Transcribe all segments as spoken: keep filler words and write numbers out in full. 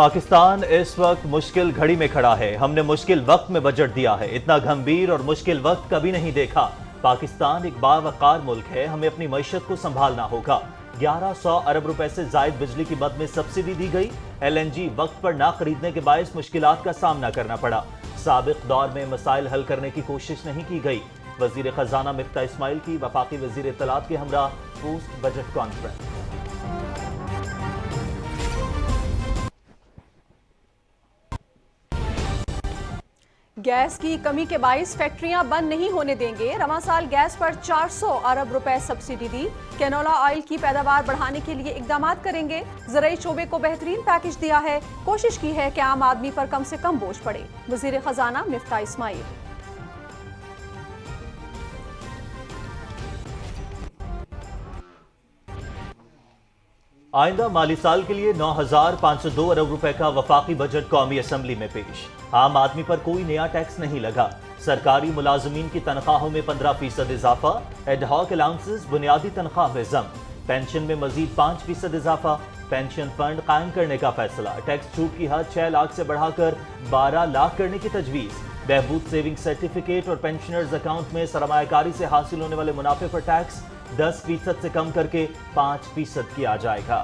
पाकिस्तान इस वक्त मुश्किल घड़ी में खड़ा है। हमने मुश्किल वक्त में बजट दिया है। इतना गंभीर और मुश्किल वक्त कभी नहीं देखा। पाकिस्तान एक बावकार मुल्क है। हमें अपनी मईशत को संभालना होगा। ग्यारह सौ अरब रुपए से जायद बिजली की मद में सब्सिडी दी गई। एल एन जी वक्त पर ना खरीदने के बायस मुश्किलात का सामना करना पड़ा। साबिक दौर में मसाइल हल करने की कोशिश नहीं की गई। वजीर खजाना मिफ्ता इस्माइल की वफाकी वजीर इत्तलात के हमरा पोस्ट बजट कॉन्फ्रेंस। गैस की कमी के बाइस फैक्ट्रियां बंद नहीं होने देंगे। रवां साल गैस पर चार सौ अरब रुपए सब्सिडी दी। कैनोला ऑयल की पैदावार बढ़ाने के लिए इकदाम करेंगे। ज़राई शोबे को बेहतरीन पैकेज दिया है। कोशिश की है कि आम आदमी पर कम से कम बोझ पड़े। वजीर खजाना मिफ्ता इस्माइल। आइंदा माली साल के लिए नौ हजार पाँच सौ दो अरब रुपए का वफाकी बजट कौमी असम्बली में पेश। आम आदमी पर कोई नया टैक्स नहीं लगा। सरकारी मुलाजमीन की तनख्वाहों में पंद्रह फीसद इजाफा। एडहॉक अलाउंसेस बुनियादी तनख्वाह में जम। पेंशन में मजीद पाँच फीसद इजाफा। पेंशन फंड कायम करने का फैसला। टैक्स छूट की हद छह लाख से बढ़ाकर बारह लाख करने की तजवीज। बहबूद सेविंग सर्टिफिकेट और पेंशनर्स अकाउंट में सरमायाकारी से हासिल होने वाले मुनाफे पर टैक्स दस फीसद से कम करके पांच फीसद किया जाएगा।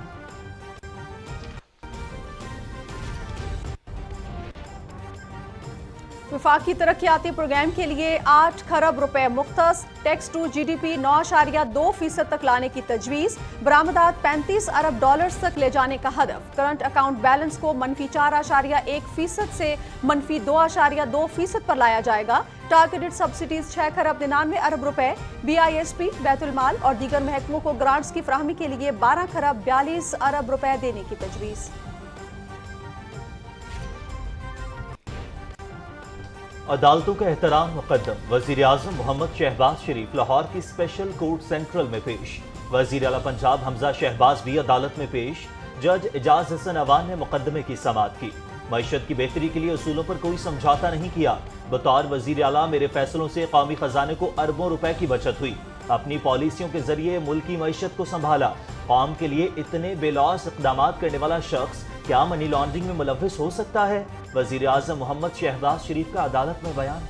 वफाकी तरक्याती प्रोग्राम के लिए आठ खरब रुपए मुख्तस। Tax to G D P नौ आशारिया दो फीसद तक लाने की तजवीज। बरामदात पैंतीस अरब डॉलर तक ले जाने का हदफ। करंट अकाउंट बैलेंस को मनफी चार आशारिया एक फीसद से मनफी दो आशारिया दो फीसद पर लाया जाएगा। टारगेटेड सब्सिडीज छह खरब निन्यानवे अरब रुपए। बी आई एस पी, बैतुल माल और दीगर महकमों को ग्रांट्स की फराहमी के लिए बारह खरब बयालीस अरब रुपए देने की तजवीज। अदालतों का एहतराम मुकद्दम। वजीर आजम मोहम्मद शहबाज शरीफ लाहौर की स्पेशल कोर्ट सेंट्रल में पेश। वजीर आला पंजाब हमजा शहबाज भी अदालत में पेश। जज एजाज हसन अवान ने मुकदमे की समाअत की। मईशत की बेहतरी के लिए उसूलों पर कोई समझौता नहीं किया। बतौर वजीर आला मेरे फैसलों से कौमी खजाने को अरबों रुपए की बचत हुई। अपनी पॉलिसियों के जरिए मुल्क की मईशत को संभाला। कौम के लिए इतने बेलौस इकदाम करने वाला शख्स क्या मनी लॉन्ड्रिंग में मुलव्विस हो सकता है? वजीर आजम मोहम्मद शहबाज शरीफ का अदालत में बयान।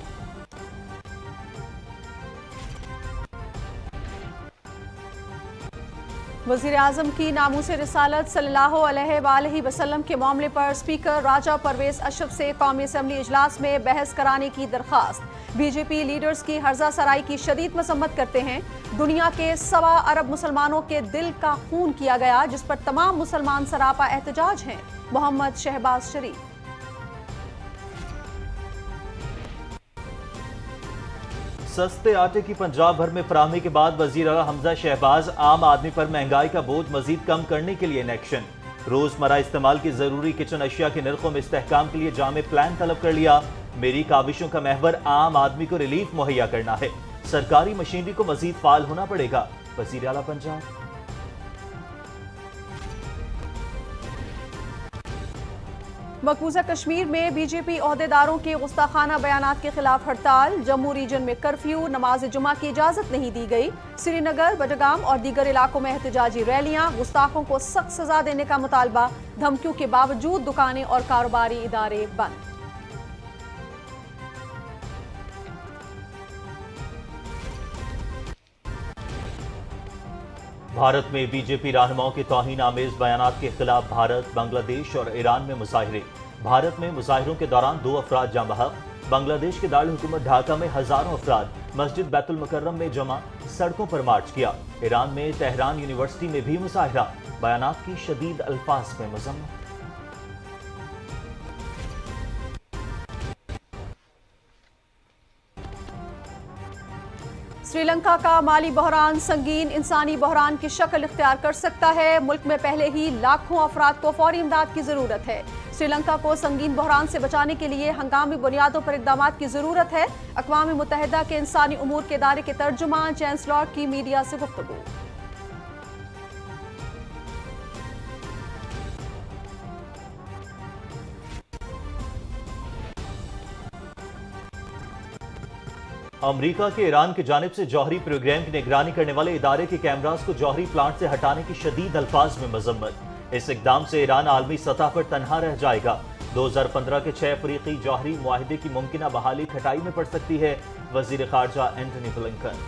वजीर आजम की नामूस रिसालत सल्लल्लाहु अलैहि वसल्लम के मामले पर स्पीकर राजा परवेज अशरफ से कौमी असम्बली इजलास में बहस कराने की दरख्वास्त। बीजेपी लीडर्स की हर्जा सराई की शदीद मसम्मत करते हैं। दुनिया के सवा अरब मुसलमानों के दिल का खून किया गया, जिस पर तमाम मुसलमान सरापा एहतजाज हैं। मोहम्मद शहबाज शरीफ। सस्ते आटे की पंजाब भर में फराहमी के बाद वजीर आला हमजा शहबाज आम आदमी पर महंगाई का बोझ मजीद कम करने के लिए इन एक्शन। रोजमर्रा इस्तेमाल की जरूरी किचन अशिया के निर्खों में इस्तेहकाम के लिए जामे प्लान तलब कर लिया। मेरी काविशों का महवर आम आदमी को रिलीफ मुहैया करना है। सरकारी मशीनरी को मजीद फाल होना पड़ेगा। वजीर आला पंजाब। मकबूजा कश्मीर में बीजेपी ओहदेदारों के गुस्ताखाना बयानात के खिलाफ हड़ताल। जम्मू रीजन में कर्फ्यू, नमाज जुमा की इजाजत नहीं दी गई। श्रीनगर, बडगाम और दीगर इलाकों में एहतजाजी रैलियां। गुस्ताखों को सख्त सजा देने का मुतालबा। धमकियों के बावजूद दुकानें और कारोबारी इदारे बंद। भारत में बीजेपी रहनुमाओं के तौहीन आमेज बयानात के खिलाफ भारत, बांग्लादेश और ईरान में मुजाहिरे। भारत में मुजाहिरों के दौरान दो अफराद जाँ बहक। बांग्लादेश के दारुल हुकूमत ढाका में हजारों अफराद मस्जिद बैतुल मुकर्रम में जमा, सड़कों पर मार्च किया। ईरान में तेहरान यूनिवर्सिटी में भी मुजाहिरा। बयानात की शदीद अल्फाज में मजम्मत। श्रीलंका का माली बहरान संगीन इंसानी बहरान की शक्ल इख्तियार कर सकता है। मुल्क में पहले ही लाखों अफराद को फौरी इमदाद की जरूरत है। श्रीलंका को संगीन बहरान से बचाने के लिए हंगामी बुनियादों पर इकदाम की जरूरत है। अक़वाम मुत्तहिदा के इंसानी उमूर के इदारे के तर्जुमान चांसलर की मीडिया से गुफ्तगू। अमरीका के ईरान की जानिब से जौहरी प्रोग्राम की निगरानी करने वाले इदारे के कैमरास को जौहरी प्लांट से हटाने की शदीद अल्फाज में मजम्मत। इस इकदाम से ईरान आलमी सतह पर तनहा रह जाएगा। दो हजार पंद्रह के छह अफ्रीकी जौहरी मुआहिदे की मुमकिना बहाली खटाई में पड़ सकती है। वजीर खारजा एंटनी ब्लिंकन।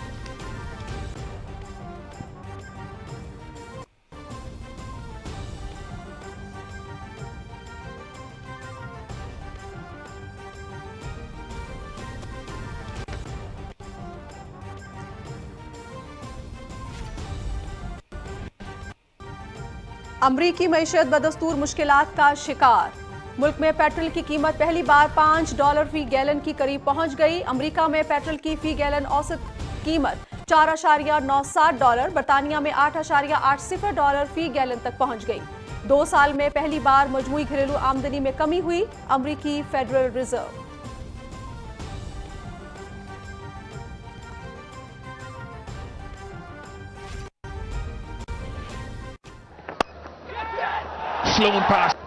अमरीकी मईशत बदस्तूर मुश्किलात का शिकार। मुल्क में पेट्रोल की कीमत पहली बार पाँच डॉलर फी गैलन की करीब पहुंच गई। अमरीका में पेट्रोल की फी गैलन औसत कीमत चार अशारिया नौ सात डॉलर, बरतानिया में आठ अशारिया आठ सिफर डॉलर फी गैलन तक पहुंच गई। दो साल में पहली बार मजमूई घरेलू आमदनी में कमी हुई। अमरीकी federal reserve. Flown past.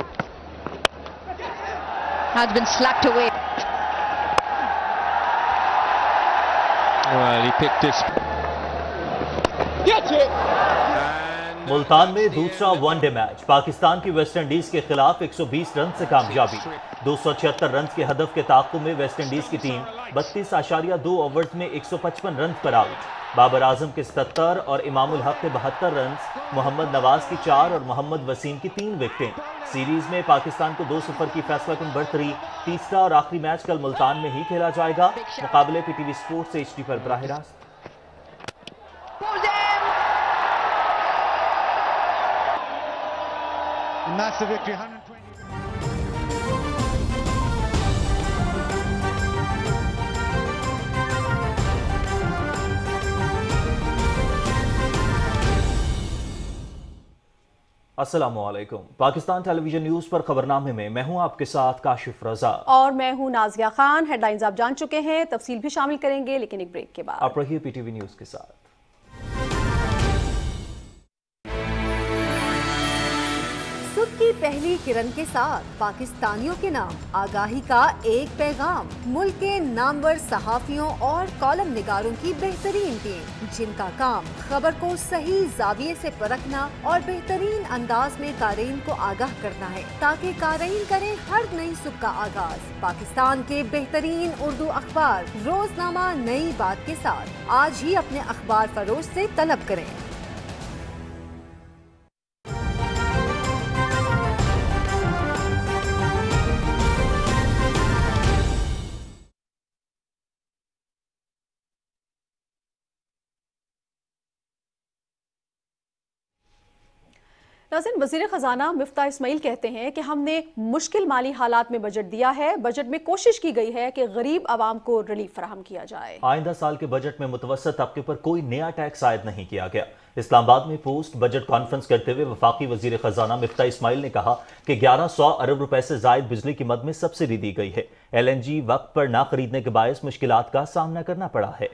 Had been slapped away. Well, he picked this. Get it! Multan में दूसरा वनडे मैच। पाकिस्तान की वेस्ट इंडीज के खिलाफ एक सौ बीस रन से कामयाबी। दो सौ छिहत्तर रन के हदफ के ताक़ुब में वेस्ट इंडीज की टीम बत्तीस आशारिया दो ओवर्स में एक सौ पचपन रन पर आउट। बाबर आजम के सत्तर और इमामुल हक के बहत्तर रन, मोहम्मद नवाज की चार और मोहम्मद वसीम की तीन विकेटें। सीरीज में पाकिस्तान को दो सफर की फैसलाकुन बढ़तरी। तीसरा और आखिरी मैच कल मुल्तान में ही खेला जाएगा। मुकाबले पीटीवी स्पोर्ट्स एच डी पर बराह रास्त। Massive victory, one hundred twenty. अस्सलामुअलैकुम। पाकिस्तान टेलीविजन न्यूज पर खबरनामे में मैं हूं आपके साथ काशिफ रजा और मैं हूं नाजिया खान। हेडलाइंस आप जान चुके हैं, तफसील भी शामिल करेंगे लेकिन एक ब्रेक के बाद। आप रहिए पीटीवी न्यूज के साथ। सुबह की पहली किरण के साथ पाकिस्तानियों के नाम आगाही का एक पैगाम। मुल्क के नामवर सहाफियों और कॉलम निगारों की बेहतरीन टीम, जिनका काम खबर को सही जाविये से परखना और बेहतरीन अंदाज में कारीन को आगाह करना है, ताकि कारीन करें हर नई सुबह का आगाज। पाकिस्तान के बेहतरीन उर्दू अखबार रोजनामा नई बात के साथ आज ही अपने अखबार फरोश से तलब करें। नाज़रीन, वज़ीर ख़जाना मिफ्ता इस्माइल कहते हैं कि हमने मुश्किल माली हालात में बजट दिया है। बजट में कोशिश की गई है कि गरीब आवाम को रिलीफ फराहम किया जाए। आइंदा साल के बजट में मुतवस्सित तबके पर कोई नया टैक्स आयद नहीं किया गया। इस्लामाबाद में पोस्ट बजट कॉन्फ्रेंस करते हुए वफाकी वज़ीर ख़जाना मिफ्ता इस्माइल ने कहा कि ग्यारह सौ अरब रुपए से जायद बिजली की मद में सब्सिडी दी गई है। एल एन जी वक्त पर ना खरीदने के बायस मुश्किलात का सामना करना पड़ा है।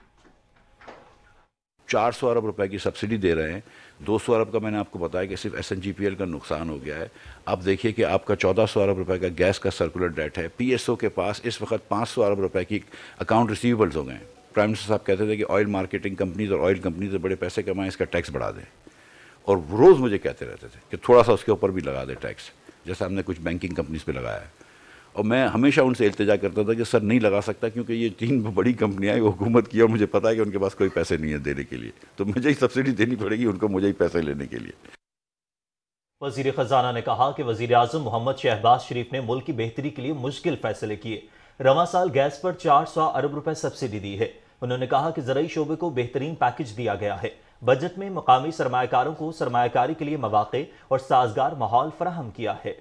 चार सौ अरब रुपए की सब्सिडी दे रहे हैं। दो सौ अरब का मैंने आपको बताया कि सिर्फ S N G P L का नुकसान हो गया है। आप देखिए कि आपका चौदह सौ अरब रुपए का गैस का सर्कुलर डेट है। पी एस ओ के पास इस वक्त पाँच सौ अरब रुपए की अकाउंट रिसीवेबल्स हो गए हैं। प्राइम मिनिस्टर साहब कहते थे कि ऑयल मार्केटिंग कंपनीज और ऑयल कंपनीज से बड़े पैसे कमाएं, इसका टैक्स बढ़ा दें, और रोज़ मुझे कहते रहते थे कि थोड़ा सा उसके ऊपर भी लगा दे टैक्स, जैसा हमने कुछ बैंकिंग कंपनीज पे लगाया है। और मैं हमेशा उनसे इल्तिजा करता था कि सर नहीं लगा सकता, क्योंकि ये तीन बड़ी कंपनियां हैं हुकूमत की और मुझे पता है कि उनके पास कोई पैसे नहीं है देने के लिए, तो मुझे ही सब्सिडी देनी पड़ेगी उनको, मुझे ही पैसे लेने के लिए। वजीर खजाना ने कहा कि वजीर आजम मोहम्मद शहबाज शरीफ ने मुल्क की बेहतरी के लिए मुश्किल फैसले किए। रवां साल गैस पर चार सौ अरब रुपए सब्सिडी दी है। उन्होंने कहा कि ज़राई शोबे को बेहतरीन पैकेज दिया गया है। बजट में मकामी सरमायाकारों को सरमायाकारी के लिए मौके और साजगार माहौल फराहम किया है।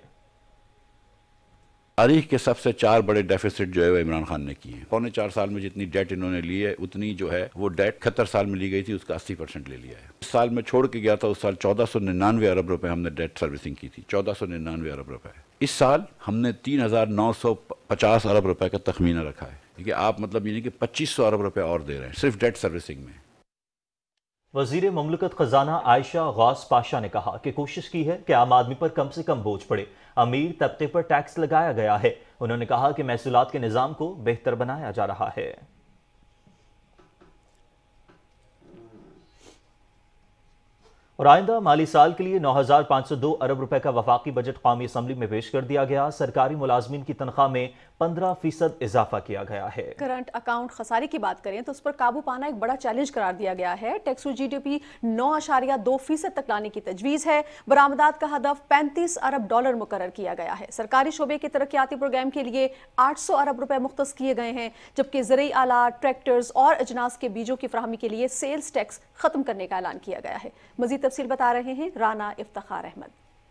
तारीख के सबसे चार बड़े डेफिसिट जो है वो इमरान खान ने किए हैं। पौने चार साल में जितनी डेट इन्होंने ली है उतनी जो है वो डेट इकहत्तर साल में ली गई थी, उसका अस्सी परसेंट ले लिया है। इस साल में छोड़ के गया था, उस साल चौदह सौ निन्यानवे अरब रुपए हमने डेट सर्विसिंग की थी, चौदह सौ निन्यानवे अरब रुपए। इस साल हमने तीन हजार नौ सौ पचास अरब रुपए का तखमीना रखा है। ठीक है, आप मतलब ये कि पच्चीस सौ अरब रुपए और दे रहे हैं सिर्फ डेट सर्विसिंग में। वजीर मुमलिकत खजाना आयशा गौस पाशा ने कहा कि कोशिश की है कि आम आदमी पर कम से कम बोझ पड़े। अमीर तबके पर टैक्स लगाया गया है। उन्होंने कहा कि महसूलात के निज़ाम को बेहतर बनाया जा रहा है। और आइंदा माली साल के लिए नौ हजार पाँच सौ दो अरब रुपए का वफाकी बजट कौमी असम्बली में पेश कर दिया गया। सरकारी मुलाजमीन की तनख्वाह में पंद्रह फीसद इजाफा किया गया है। करंट अकाउंट खसारी की बात करें तो उस पर काबू पाना एक बड़ा चैलेंज करार दिया गया है। टैक्स टू जीडीपी नौ अशारिया दो फीसद तक लाने की तजवीज है। बरामदात का हदफ पैंतीस अरब डॉलर मुकर्रर किया गया है। सरकारी शोबे के तरक्याती प्रोग्राम के लिए आठ सौ अरब रुपए मुख्तस किए गए हैं, जबकि ज़रूरी आलात, ट्रैक्टर्स और अजनास के बीजों की फराहमी के लिए सेल्स टैक्स खत्म करने का ऐलान किया गया है। मजीद तफसील बता रहे हैं राना इफ्तिखार अहमद।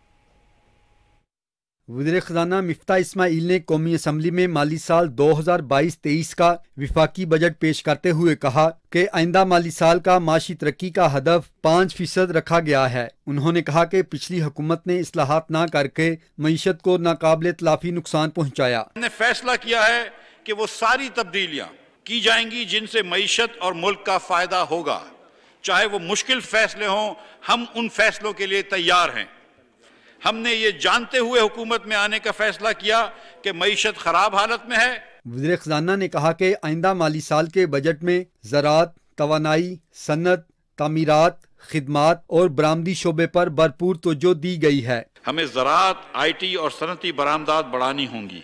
वज़ीर ख़ज़ाना मिफ्ता इस्माइल ने कौमी असम्बली में माली साल दो हज़ार बाईस तेईस का विफाकी बजट पेश करते हुए कहा कि आइंदा माली साल का माशी तरक्की का हदफ पाँच फीसद रखा गया है। उन्होंने कहा कि पिछली हुकूमत ने इस्लाहात न करके मईशत को नाकाबिले तलाफी नुकसान पहुँचाया। हमने फैसला किया है कि वो सारी तब्दीलियाँ की जाएंगी जिनसे मईशत और मुल्क का फायदा होगा, चाहे वो मुश्किल फैसले हों, हम उन फैसलों के लिए तैयार हैं। हमने ये जानते हुए हुकूमत में आने का फैसला किया कि मईशत खराब हालत में है। वज़ीर ख़ज़ाना ने कहा कि आइंदा माली साल के बजट में ज़राअत, तवानाई, सनत, तामीरात, खिदमात और बरामदी शोबे पर भरपूर तवज्जो दी गई है। हमें ज़राअत, आई टी और सनती बरामदात बढ़ानी होंगी।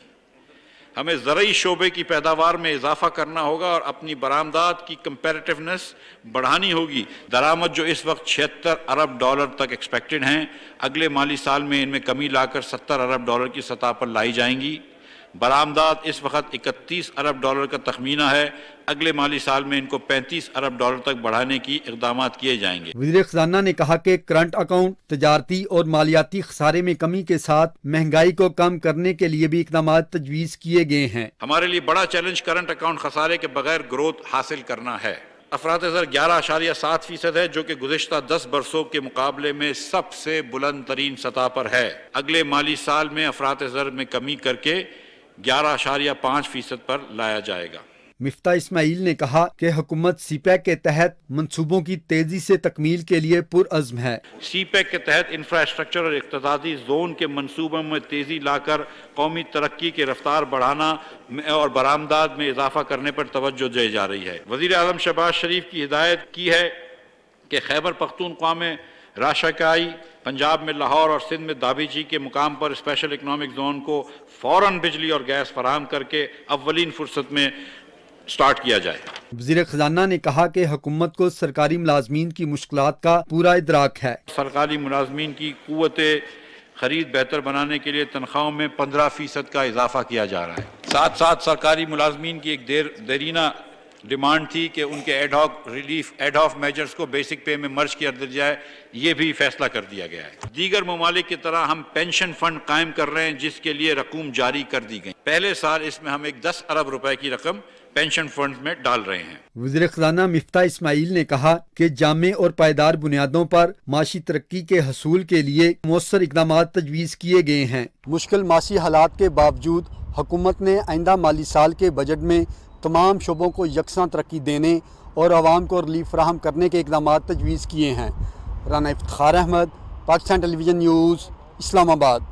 हमें ज़रूरी शोबे की पैदावार में इजाफा करना होगा और अपनी बरामदात की कंपेरेटिवनेस बढ़ानी होगी। दरामद जो इस वक्त छिहत्तर अरब डॉलर तक एक्सपेक्टेड हैं, अगले माली साल में इनमें कमी लाकर सत्तर अरब डॉलर की सतह पर लाई जाएंगी। बरामदात इस वक्त इकतीस अरब डॉलर का तखमीना है, अगले माली साल में इनको पैंतीस अरब डॉलर तक बढ़ाने की इकदाम किए जाएंगे। वज़ीर ख़ज़ाना ने कहा कि करंट अकाउंट तजारती और मालियाती खसारे में कमी के साथ महंगाई को कम करने के लिए भी इकदाम तजवीज़ किए गए हैं। हमारे लिए बड़ा चैलेंज करंट अकाउंट खसारे के बगैर ग्रोथ हासिल करना है। अफरात ज़र ग्यारह अशारिया सात फीसद है, जो कि गुज़िश्ता दस बरसों के मुकाबले में सबसे बुलंद तरीन सतह पर है। अगले माली साल में अफरात ज़र में कमी करके ग्यारह अशारिया पाँच फीसद पर लाया जाएगा। मिफ्ता इस्माइल ने कहा कि हुकूमत सी पैक के तहत मंसूबों की तेजी से तकमील के लिए पुरअज़्म है। सी पैक के तहत इंफ्रास्ट्रक्चर और इक़्तिसादी जोन के मंसूबों में तेजी लाकर कौमी तरक्की की रफ्तार बढ़ाना और बरामदात में इजाफा करने पर तवज्जो दी जा रही है। वज़ीर आज़म शहबाज शरीफ की हिदायत की है कि खैबर पख्तूनख्वा में राशाकाई, पंजाब में लाहौर और सिंध में दाबीजी के मुकाम पर स्पेशल इकनॉमिक जोन को फौरन बिजली और गैस फराहम करके अव्वलीन फुर्सत में स्टार्ट किया जाए। वज़ीर ख़ज़ाना ने कहा कि हुकूमत को सरकारी मुलाजमीन की मुश्किलात का पूरा इदराक है। सरकारी मुलाजमीन की कुव्वते खरीद बेहतर बनाने के लिए तनख्वाहों में पंद्रह फीसद का इजाफा किया जा रहा है। साथ साथ सरकारी मुलाजमीन की एक देर देरीना डिमांड थी कि उनके एडहॉक रिलीफ एडहॉक मेजर्स को बेसिक पे में मर्ज किया जाए, ये भी फैसला कर दिया गया है। दीगर ममालिक की तरह हम पेंशन फंड कायम कर रहे हैं, जिसके लिए रकूम जारी कर दी गई। पहले साल इसमें हम एक दस अरब रुपए की रकम पेंशन फंड में डाल रहे हैं। वज़ीर ख़ज़ाना मिफ्ता इस्माइल ने कहा कि जामे और पायदार बुनियादों पर माशी तरक्की के हसूल के लिए मौसर इक़दाम तजवीज़ किए गए हैं। मुश्किल माशी हालात के बावजूद हुकूमत ने आइंदा माली साल के बजट में तमाम शोबों को यकसां तरक्की देने और आवाम को रिलीफ फराहम करने के इक़दाम तजवीज़ किए हैं। Rana Iftikhar Ahmad, Pakistan television news, Islamabad.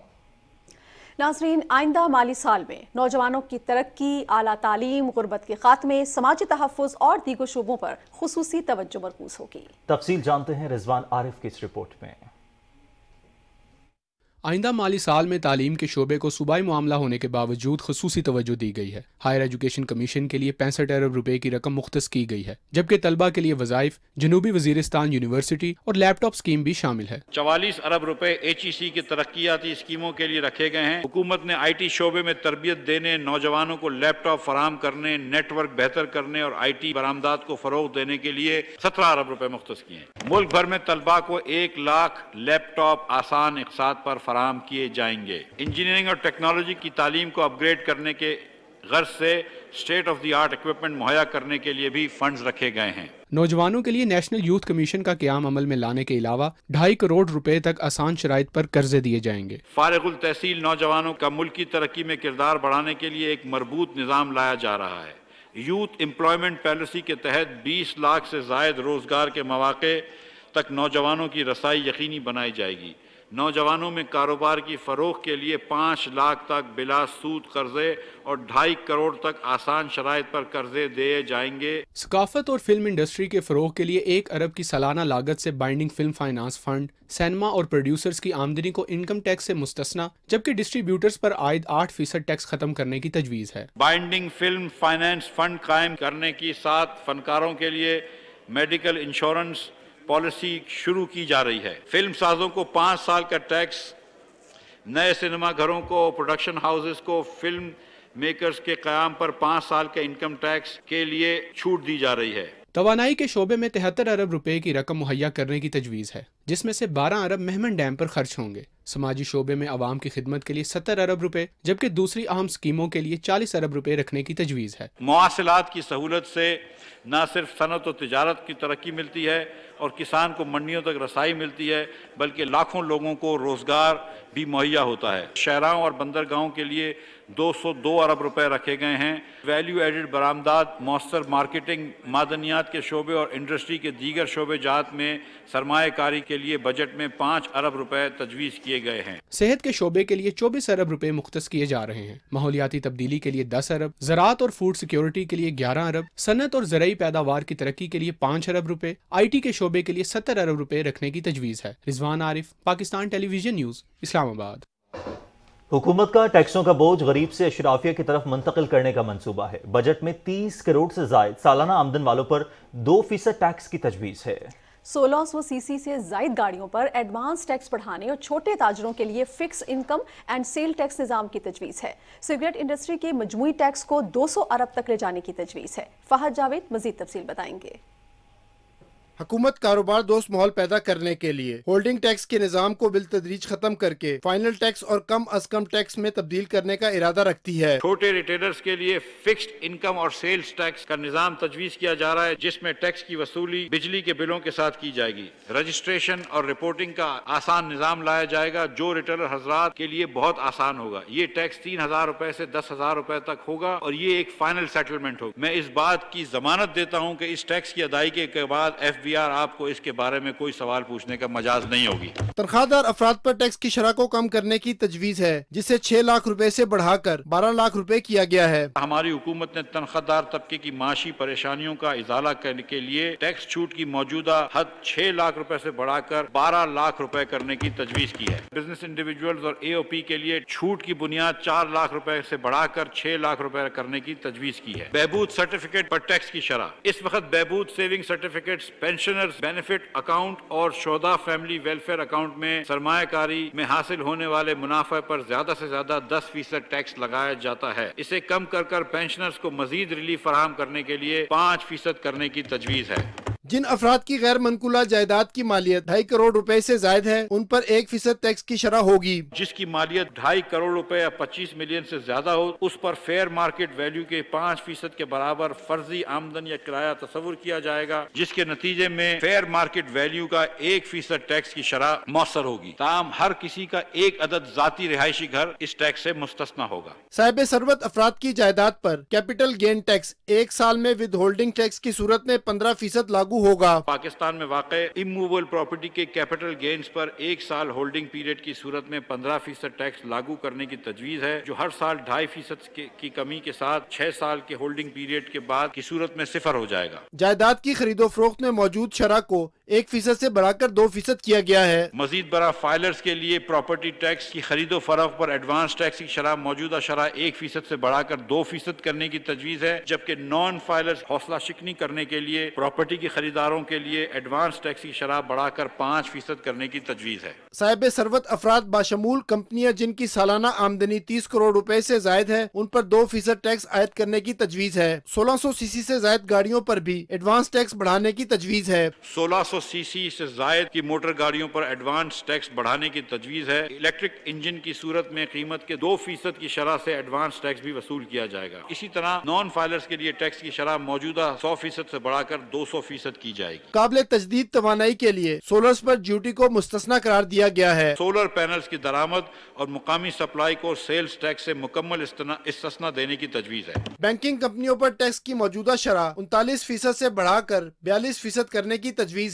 नाज़रीन, आइंदा माली साल में नौजवानों की तरक्की, आला तालीम, गुर्बत के खात्मे, समाजी तहफ़्फ़ुज़ और दीगर शोबों पर खुसूसी तवज्जो मरकूज़ होगी। तफसील जानते हैं रिजवान आरिफ की इस रिपोर्ट में। आइंदा माली साल में तालीम के शोबे को सूबाई मामला होने के बावजूद खसूसी तवज्जो दी गई है। हायर एजुकेशन कमीशन के लिए पैंसठ अरब रुपए की रकम मुख्तस की गई है, जबकि तलबा के लिए वज़ाइफ, जनूबी वज़ीरिस्तान यूनिवर्सिटी और लैपटॉप स्कीम भी शामिल है। चवालीस अरब रुपए एच ई सी की तरक्याती स्कीमों के लिए रखे गए हैं। हुकूमत ने आई टी शोबे में तरबियत देने, नौजवानों को लैपटॉप फराहम करने, नेटवर्क बेहतर करने और आई टी बरामदात को फरोग देने के लिए सत्रह अरब रुपए मुख्तस किए हैं। मुल्क भर में तलबा को एक लाख लैपटॉप आसान इक़्तिसाद पर फराहम किए जाएंगे। इंजीनियरिंग और टेक्नोलॉजी की तालीम को अपग्रेड करने के गर्ज से state of the art equipment मुहैया करने के लिए भी फंड्स रखे गए हैं। नौजवानों के लिए नेशनल यूथ कमीशन का क़याम अमल में लाने के अलावा ढाई करोड़ रुपए तक आसान शराइत पर कर्जे दिए जाएंगे। फारिगुल तहसील नौजवानों का मुल्क की तरक्की में किरदार बढ़ाने के लिए एक मरबूत निज़ाम लाया जा रहा है। यूथ एम्प्लॉयमेंट पॉलिसी के तहत बीस लाख से ज़ायद रोजगार के मौके तक नौजवानों की रसाई यकीनी बनाई जाएगी। नौजवानों में कारोबार की फरोख के लिए पाँच लाख तक बिला सूद कर्जे और ढाई करोड़ तक आसान शराइत पर कर्जे दिए जाएंगे। सकाफत और फिल्म इंडस्ट्री के फरोग के लिए एक अरब की सालाना लागत से binding film finance fund cinema और प्रोड्यूसर्स की आमदनी को इनकम टैक्स से मुस्तस्ना, जबकि डिस्ट्रीब्यूटर्स पर आयद आठ फीसद टैक्स खत्म करने की तजवीज़ है। बाइंडिंग फिल्म फाइनेंस फंड कायम करने की साथ फनकारों के लिए मेडिकल इंश्योरेंस पॉलिसी शुरू की जा रही है। फिल्म साजों को पाँच साल का टैक्स, नए सिनेमा घरों को, प्रोडक्शन हाउसेस को फिल्म मेकर्स के क़याम पर पाँच साल के इनकम टैक्स के लिए छूट दी जा रही है। तवानाई के शोबे में तिहत्तर अरब रुपए की रकम मुहैया करने की तजवीज़ है, जिसमें से बारह अरब मेहमन डैम पर खर्च होंगे। समाजी शोबे में आवाम की खिदमत के लिए सत्तर अरब रुपए, जबकि दूसरी अहम स्कीमों के लिए चालीस अरब रुपए रखने की तजवीज़ है। मवासिलात की सहूलत से न सिर्फ सनत और तिजारत की तरक्की मिलती है और किसान को मंडियों तक रसाई मिलती है, बल्कि लाखों लोगों को रोजगार भी मुहैया होता है। शहरों और बंदरगाहों के लिए दो सौ दो अरब रुपए रखे गए हैं। वैल्यू एडेड बरामदात, मौसर मार्केटिंग, मादनियात के शोबे और इंडस्ट्री के दीगर शोबे जात में सरमायाकारी के लिए बजट में पाँच अरब रुपए तजवीज़ किए गए हैं। सेहत के शोबे के लिए चौबीस अरब रुपए मुख्तस किए जा रहे हैं। माहौलियाती तब्दीली के लिए दस अरब, ज़राअत और फूड सिक्योरिटी के लिए ग्यारह अरब, सनत और ज़रई पैदावार की तरक्की के लिए पाँच अरब रुपए, आई टी के शोबे के लिए सत्तर अरब रुपए रखने की तजवीज़ है। Rizwan Arif, Pakistan television news, Islamabad. हुकूमत का टैक्सों का बोझ गरीब से अशराफिया की तरफ मुंतकिल करने का मंसूबा है। बजट में तीस करोड़ से जायद सालाना आमदन वालों पर दो फीसद टैक्स की तजवीज़ है। सोलह सौ सीसी से जायद गाड़ियों पर एडवांस टैक्स बढ़ाने और छोटे ताजरों के लिए fix income and sale tax निजाम की तजवीज़ है। सिगरेट इंडस्ट्री के मजमूई टैक्स को दो सौ अरब तक ले जाने की तजवीज़ है। फहद जावेद मजीद तफसील बताएंगे। हुकूमत कारोबार दोस्त माहौल पैदा करने के लिए होल्डिंग टैक्स के निजाम को बिलतदरीज खत्म करके फाइनल टैक्स और कम अज कम टैक्स में तब्दील करने का इरादा रखती है। छोटे रिटेलर्स के लिए फिक्स्ड इनकम और सेल्स टैक्स का निजाम तजवीज किया जा रहा है, जिसमें टैक्स की वसूली बिजली के बिलों के साथ की जाएगी। रजिस्ट्रेशन और रिपोर्टिंग का आसान निजाम लाया जाएगा, जो रिटेलर हजरात के लिए बहुत आसान होगा। ये टैक्स तीन हजार रुपए से दस हजार रुपए तक होगा और ये एक फाइनल सेटलमेंट होगा। मैं इस बात की जमानत देता हूँ कि इस टैक्स की अदायगी के बाद एफ बी आर आपको इसके बारे में कोई सवाल पूछने का मजाज नहीं होगी। तनख्वाहदार अफराद पर टैक्स की शरह को कम करने की तजवीज है, जिसे छह लाख रुपए से बढ़ाकर बारह लाख रुपए किया गया है। हमारी हुकूमत ने तनख्वाहदार तबके की माशी परेशानियों का इजाला करने के लिए टैक्स छूट की मौजूदा हद छह लाख रुपए से बढ़ाकर बारह लाख रुपए करने की तजवीज की है। बिजनेस इंडिविजुअल्स और ए ओ पी के लिए छूट की बुनियाद चार लाख रुपए से बढ़ाकर छह लाख रुपए करने की तजवीज की है। बहबूद सर्टिफिकेट पर टैक्स की शरह इस वक्त बहबूद saving certificate, pensioners benefit account और शोधा फैमिली वेलफेयर अकाउंट में सरमायाकारी में हासिल होने वाले मुनाफे पर ज्यादा से ज्यादा दस फीसद टैक्स लगाया जाता है। इसे कम कर कर पेंशनर्स को मजीद रिलीफ फराहम करने के लिए पाँच फीसद करने की तजवीज है। जिन अफराद की गैर मनकुला जायदाद की मालियत ढाई करोड़ रुपए से जायद है, उन पर एक फीसद टैक्स की शरह होगी। जिसकी मालियत ढाई करोड़ रुपए या पच्चीस मिलियन से ज्यादा हो, उस पर फेयर मार्केट वैल्यू के पाँच फीसद के बराबर फर्जी आमदन या किराया तस्वुर किया जाएगा, जिसके नतीजे में फेयर मार्केट वैल्यू का एक फीसद टैक्स की शरह मौसर होगी। ताम हर किसी का एक अदद जाती रिहायशी घर इस टैक्स से मुस्तस्ना होगा। साहिब सरवत अफराद की जायदाद पर कैपिटल गेन टैक्स एक साल में विद होल्डिंग टैक्स की सूरत में पंद्रह फीसद लागू होगा। पाकिस्तान में वाक़ इमूवेबल प्रॉपर्टी के कैपिटल गेन्स पर एक साल होल्डिंग पीरियड की सूरत में पंद्रह फीसद टैक्स लागू करने की तजवीज है, जो हर साल ढाई फीसद की कमी के साथ छह साल के होल्डिंग पीरियड के बाद की सूरत में सिफर हो जाएगा। जायदाद की खरीदो फरोख्त में मौजूद शरह को एक फीसद से बढ़ाकर दो फीसद किया गया है। मजीद बड़ा फाइलर्स के लिए प्रॉपर्टी टैक्स की खरीदो फरोख्त पर एडवांस टैक्स की शरह मौजूदा शरह एक फीसद से बढ़ाकर दो फीसद करने की तजवीज है, जबकि नॉन फाइलर्स हौसला शिकनी करने के लिए प्रॉपर्टी के खरीदारों के लिए एडवांस टैक्स की शरह बढ़ाकर पाँच फीसद करने की तजवीज है। साहिब सरवत अफराद बाशमूल कंपनियां जिनकी सालाना आमदनी तीस करोड़ रुपए से जायद है, उन पर दो फीसद टैक्स आयद करने की तजवीज है। सोलह सौ सीसी से जायद गाड़ियों पर भी एडवांस टैक्स बढ़ाने की तजवीज है। सोलह सौ सीसी से जायद की मोटर गाड़ियों पर एडवांस टैक्स बढ़ाने की तजवीज है। इलेक्ट्रिक इंजन की सूरत में कीमत के दो फीसद की शरह से एडवांस टैक्स भी वसूल किया जाएगा। इसी तरह नॉन फाइलर्स के लिए टैक्स की शरह मौजूदा सौ फीसद से बढ़ाकर दो सौ फीसद की जाएगी। काबिल तजदीद तवानाई के लिए सोलर्स पर ड्यूटी को मुस्तस्ना करार दिया गया है। सोलर पैनल्स की दरामद और मुकामी सप्लाई को सेल्स टैक्स से मुकम्मल इस्तिस्ना देने की तजवीज है। बैंकिंग कंपनियों पर टैक्स की मौजूदा शरह उनतालीस फीसद से बढ़ाकर बयालीस फीसद करने की तजवीज है।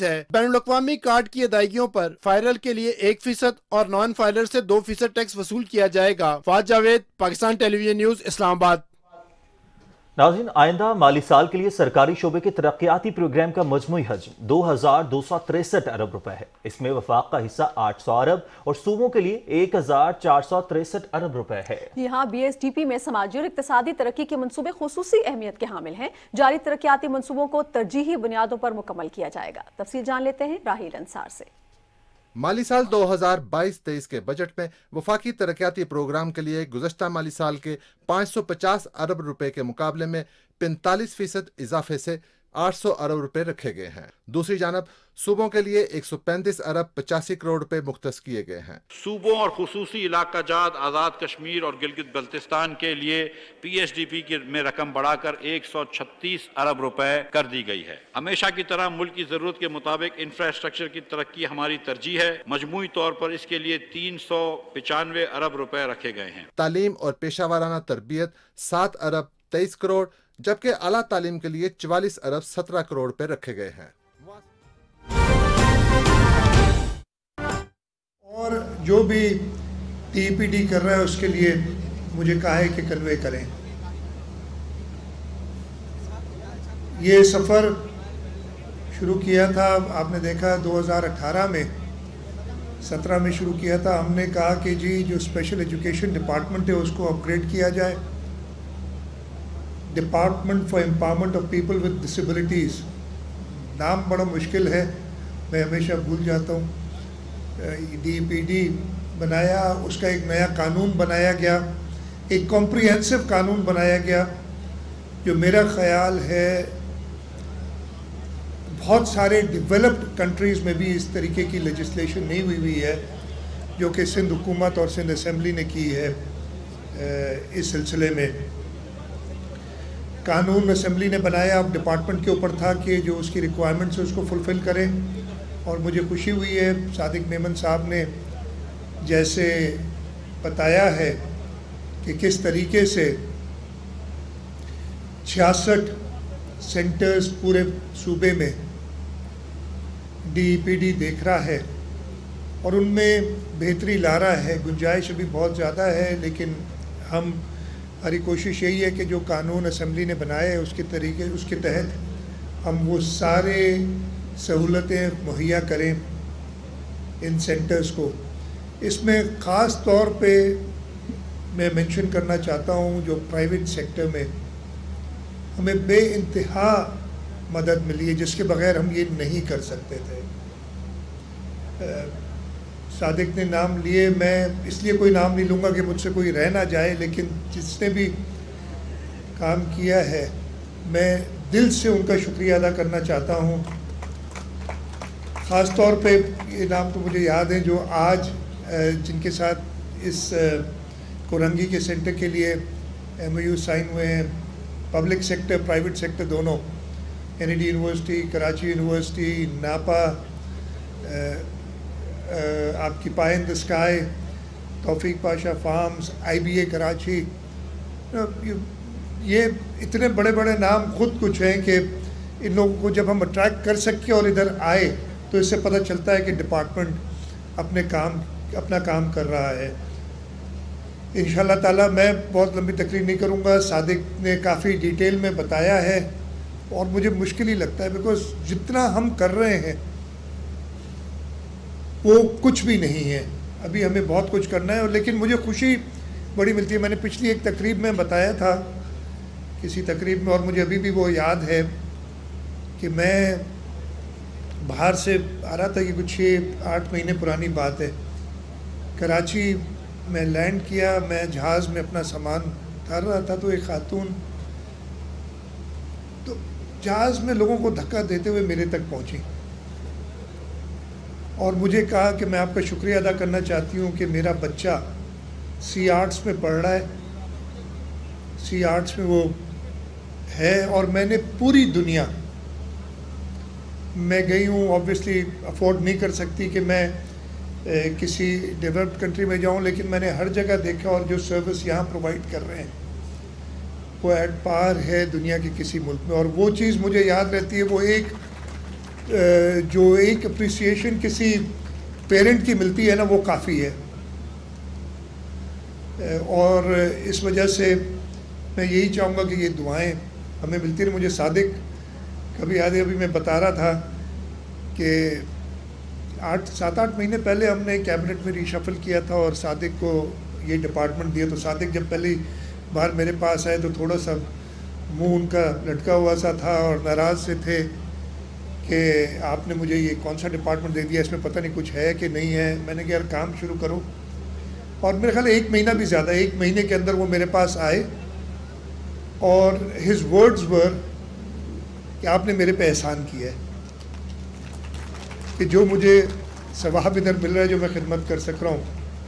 है। बैनुल-अक़वामी कार्ड की अदायगियों पर फायरल के लिए एक फीसद और नॉन फायरल से दो फीसद टैक्स वसूल किया जाएगा। फाज जावेद, पाकिस्तान टेलीविजन न्यूज, इस्लामाबाद। नाज़रीन, आइंदा माली साल के लिए सरकारी शोबे के तरक्याती प्रोग्राम का मजमूई हज्म दो हजार दो सौ तिरसठ अरब रुपए है। इसमें वफाक का हिस्सा आठ सौ अरब और सूबों के लिए एक हजार चार सौ तिरसठ अरब रुपए है। यहाँ बी एस डी पी में समाजी और इक्तिसादी तरक्की के मनसूबे खुसूसी अहमियत के हामिल हैं। जारी तरक्याती मनसूबों को तरजीही बुनियादों पर मुकम्मल किया जाएगा। तफसील जान लेते हैं राहील अंसार से। माली साल दो हजार बाईस तेईस के बजट में वफाकी तरक्याती प्रोग्राम के लिए गुज़श्ता माली साल के पाँच सौ पचास अरब रुपए के मुकाबले में पैंतालीस फीसद इजाफे से आठ सौ अरब रुपए रखे गए हैं। दूसरी जानब सूबों के लिए एक सौ पैंतीस अरब पचासी करोड़ रुपए मुख्तस किए गए हैं। सूबों और खुसूसी इलाका जात आज़ाद कश्मीर और गिलगित बल्तिस्तान के लिए पी एच डी पी में रकम बढ़ाकर एक सौ छत्तीस अरब रुपए कर दी गई है। हमेशा की तरह मुल्क की जरूरत के मुताबिक इंफ्रास्ट्रक्चर की तरक्की हमारी तरजीह है। मजमूई तौर पर इसके लिए तीन सौ पचानवे अरब रुपए रखे गए हैं। तालीम और पेशा वाराना तरबियत सात अरब तेईस करोड़ जबकि आला तालीम के लिए चवालीस अरब सत्रह करोड़ रुपए रखे गए हैं। और जो भी टी पी डी कर रहा है उसके लिए मुझे कहा है कि कन्वे करें। ये सफ़र शुरू किया था, आपने देखा दो हज़ार अठारह में सत्रह में शुरू किया था। हमने कहा कि जी जो स्पेशल एजुकेशन डिपार्टमेंट है उसको अपग्रेड किया जाए। Department for empowerment of people with disabilities, नाम बड़ा मुश्किल है, मैं हमेशा भूल जाता हूँ। डी पी डी बनाया, उसका एक नया कानून बनाया गया, एक कॉम्प्रिहेंसिव कानून बनाया गया जो मेरा ख्याल है बहुत सारे डेवलप्ड कंट्रीज़ में भी इस तरीके की लेजिस्लेशन नहीं हुई हुई है जो कि सिंध हुकूमत और सिंध असम्बली ने की है। इस सिलसिले में कानून असम्बली ने बनाया, अब डिपार्टमेंट के ऊपर था कि जो उसकी रिक्वायरमेंट्स है उसको फुलफ़िल करें। और मुझे खुशी हुई है सादिक मेमन साहब ने जैसे बताया है कि किस तरीके से छियासठ सेंटर्स पूरे सूबे में डी पी डी देख रहा है और उनमें बेहतरी ला रहा है। गुंजाइश अभी बहुत ज़्यादा है, लेकिन हम हमारी कोशिश यही है कि जो कानून असम्बली ने बनाए उसके तरीके उसके तहत हम वो सारे सहूलतें मुहैया करें इन सेंटर्स को। इसमें ख़ास तौर पे मैं मेंशन करना चाहता हूँ जो प्राइवेट सेक्टर में हमें बेइंतहा मदद मिली है जिसके बगैर हम ये नहीं कर सकते थे। सादिक ने नाम लिए, मैं इसलिए कोई नाम नहीं लूँगा कि मुझसे कोई रह ना जाए, लेकिन जिसने भी काम किया है मैं दिल से उनका शुक्रिया अदा करना चाहता हूँ। ख़ास तौर पे ये नाम तो मुझे याद है जो आज जिनके साथ इस कोरंगी के सेंटर के लिए एम ओ यू साइन हुए हैं, पब्लिक सेक्टर प्राइवेट सेक्टर दोनों, N E D university, Karachi university, NAPA, आपकी Pie in the Sky, Taufiq Pasha farms, I B A Karachi, ये इतने बड़े बड़े नाम खुद कुछ हैं कि इन लोगों को जब हम अट्रैक्ट कर सकें और इधर आए तो इससे पता चलता है कि डिपार्टमेंट अपने काम अपना काम कर रहा है। इंशाल्लाह ताला मैं बहुत लंबी तकरीर नहीं करूँगा, सादिक ने काफ़ी डिटेल में बताया है और मुझे मुश्किल ही लगता है बिकॉज जितना हम कर रहे हैं वो कुछ भी नहीं है, अभी हमें बहुत कुछ करना है। और लेकिन मुझे खुशी बड़ी मिलती है। मैंने पिछली एक तकरीब में बताया था किसी तकरीब में और मुझे अभी भी वो याद है कि मैं बाहर से आ रहा था, कि कुछ छः आठ महीने पुरानी बात है, कराची में लैंड किया, मैं जहाज़ में अपना सामान उतार रहा था तो एक खातून तो जहाज़ में लोगों को धक्का देते हुए मेरे तक पहुंची और मुझे कहा कि मैं आपका शुक्रिया अदा करना चाहती हूँ कि मेरा बच्चा सी आर्ट्स में पढ़ रहा है, सी आर्ट्स में वो है और मैंने पूरी दुनिया मैं गई हूँ, ऑब्वियसली अफोर्ड नहीं कर सकती कि मैं ए, किसी डेवलप्ड कंट्री में जाऊँ, लेकिन मैंने हर जगह देखा और जो सर्विस यहाँ प्रोवाइड कर रहे हैं वो एट पार है दुनिया के किसी मुल्क में। और वो चीज़ मुझे याद रहती है, वो एक जो एक अप्रिसिएशन किसी पेरेंट की मिलती है ना, वो काफ़ी है। और इस वजह से मैं यही चाहूँगा कि ये दुआएं हमें मिलती रही। मुझे सादिक कभी याद है, अभी मैं बता रहा था कि आठ सात आठ महीने पहले हमने कैबिनेट में रीशफल किया था और सादिक को ये डिपार्टमेंट दिया। तो सादिक जब पहली बार मेरे पास आए तो थोड़ा सा मुंह उनका लटका हुआ सा था और नाराज़ से थे कि आपने मुझे ये कौन सा डिपार्टमेंट दे दिया, इसमें पता नहीं कुछ है कि नहीं है। मैंने कहा यार काम शुरू करो। और मेरे ख्याल एक महीना भी ज़्यादा, एक महीने के अंदर वो मेरे पास आए और हिज वर्ड्स वर कि आपने मेरे पे एहसान किया है कि जो मुझे सवाब इधर मिल रहा है, जो मैं खिदमत कर सक रहा हूँ।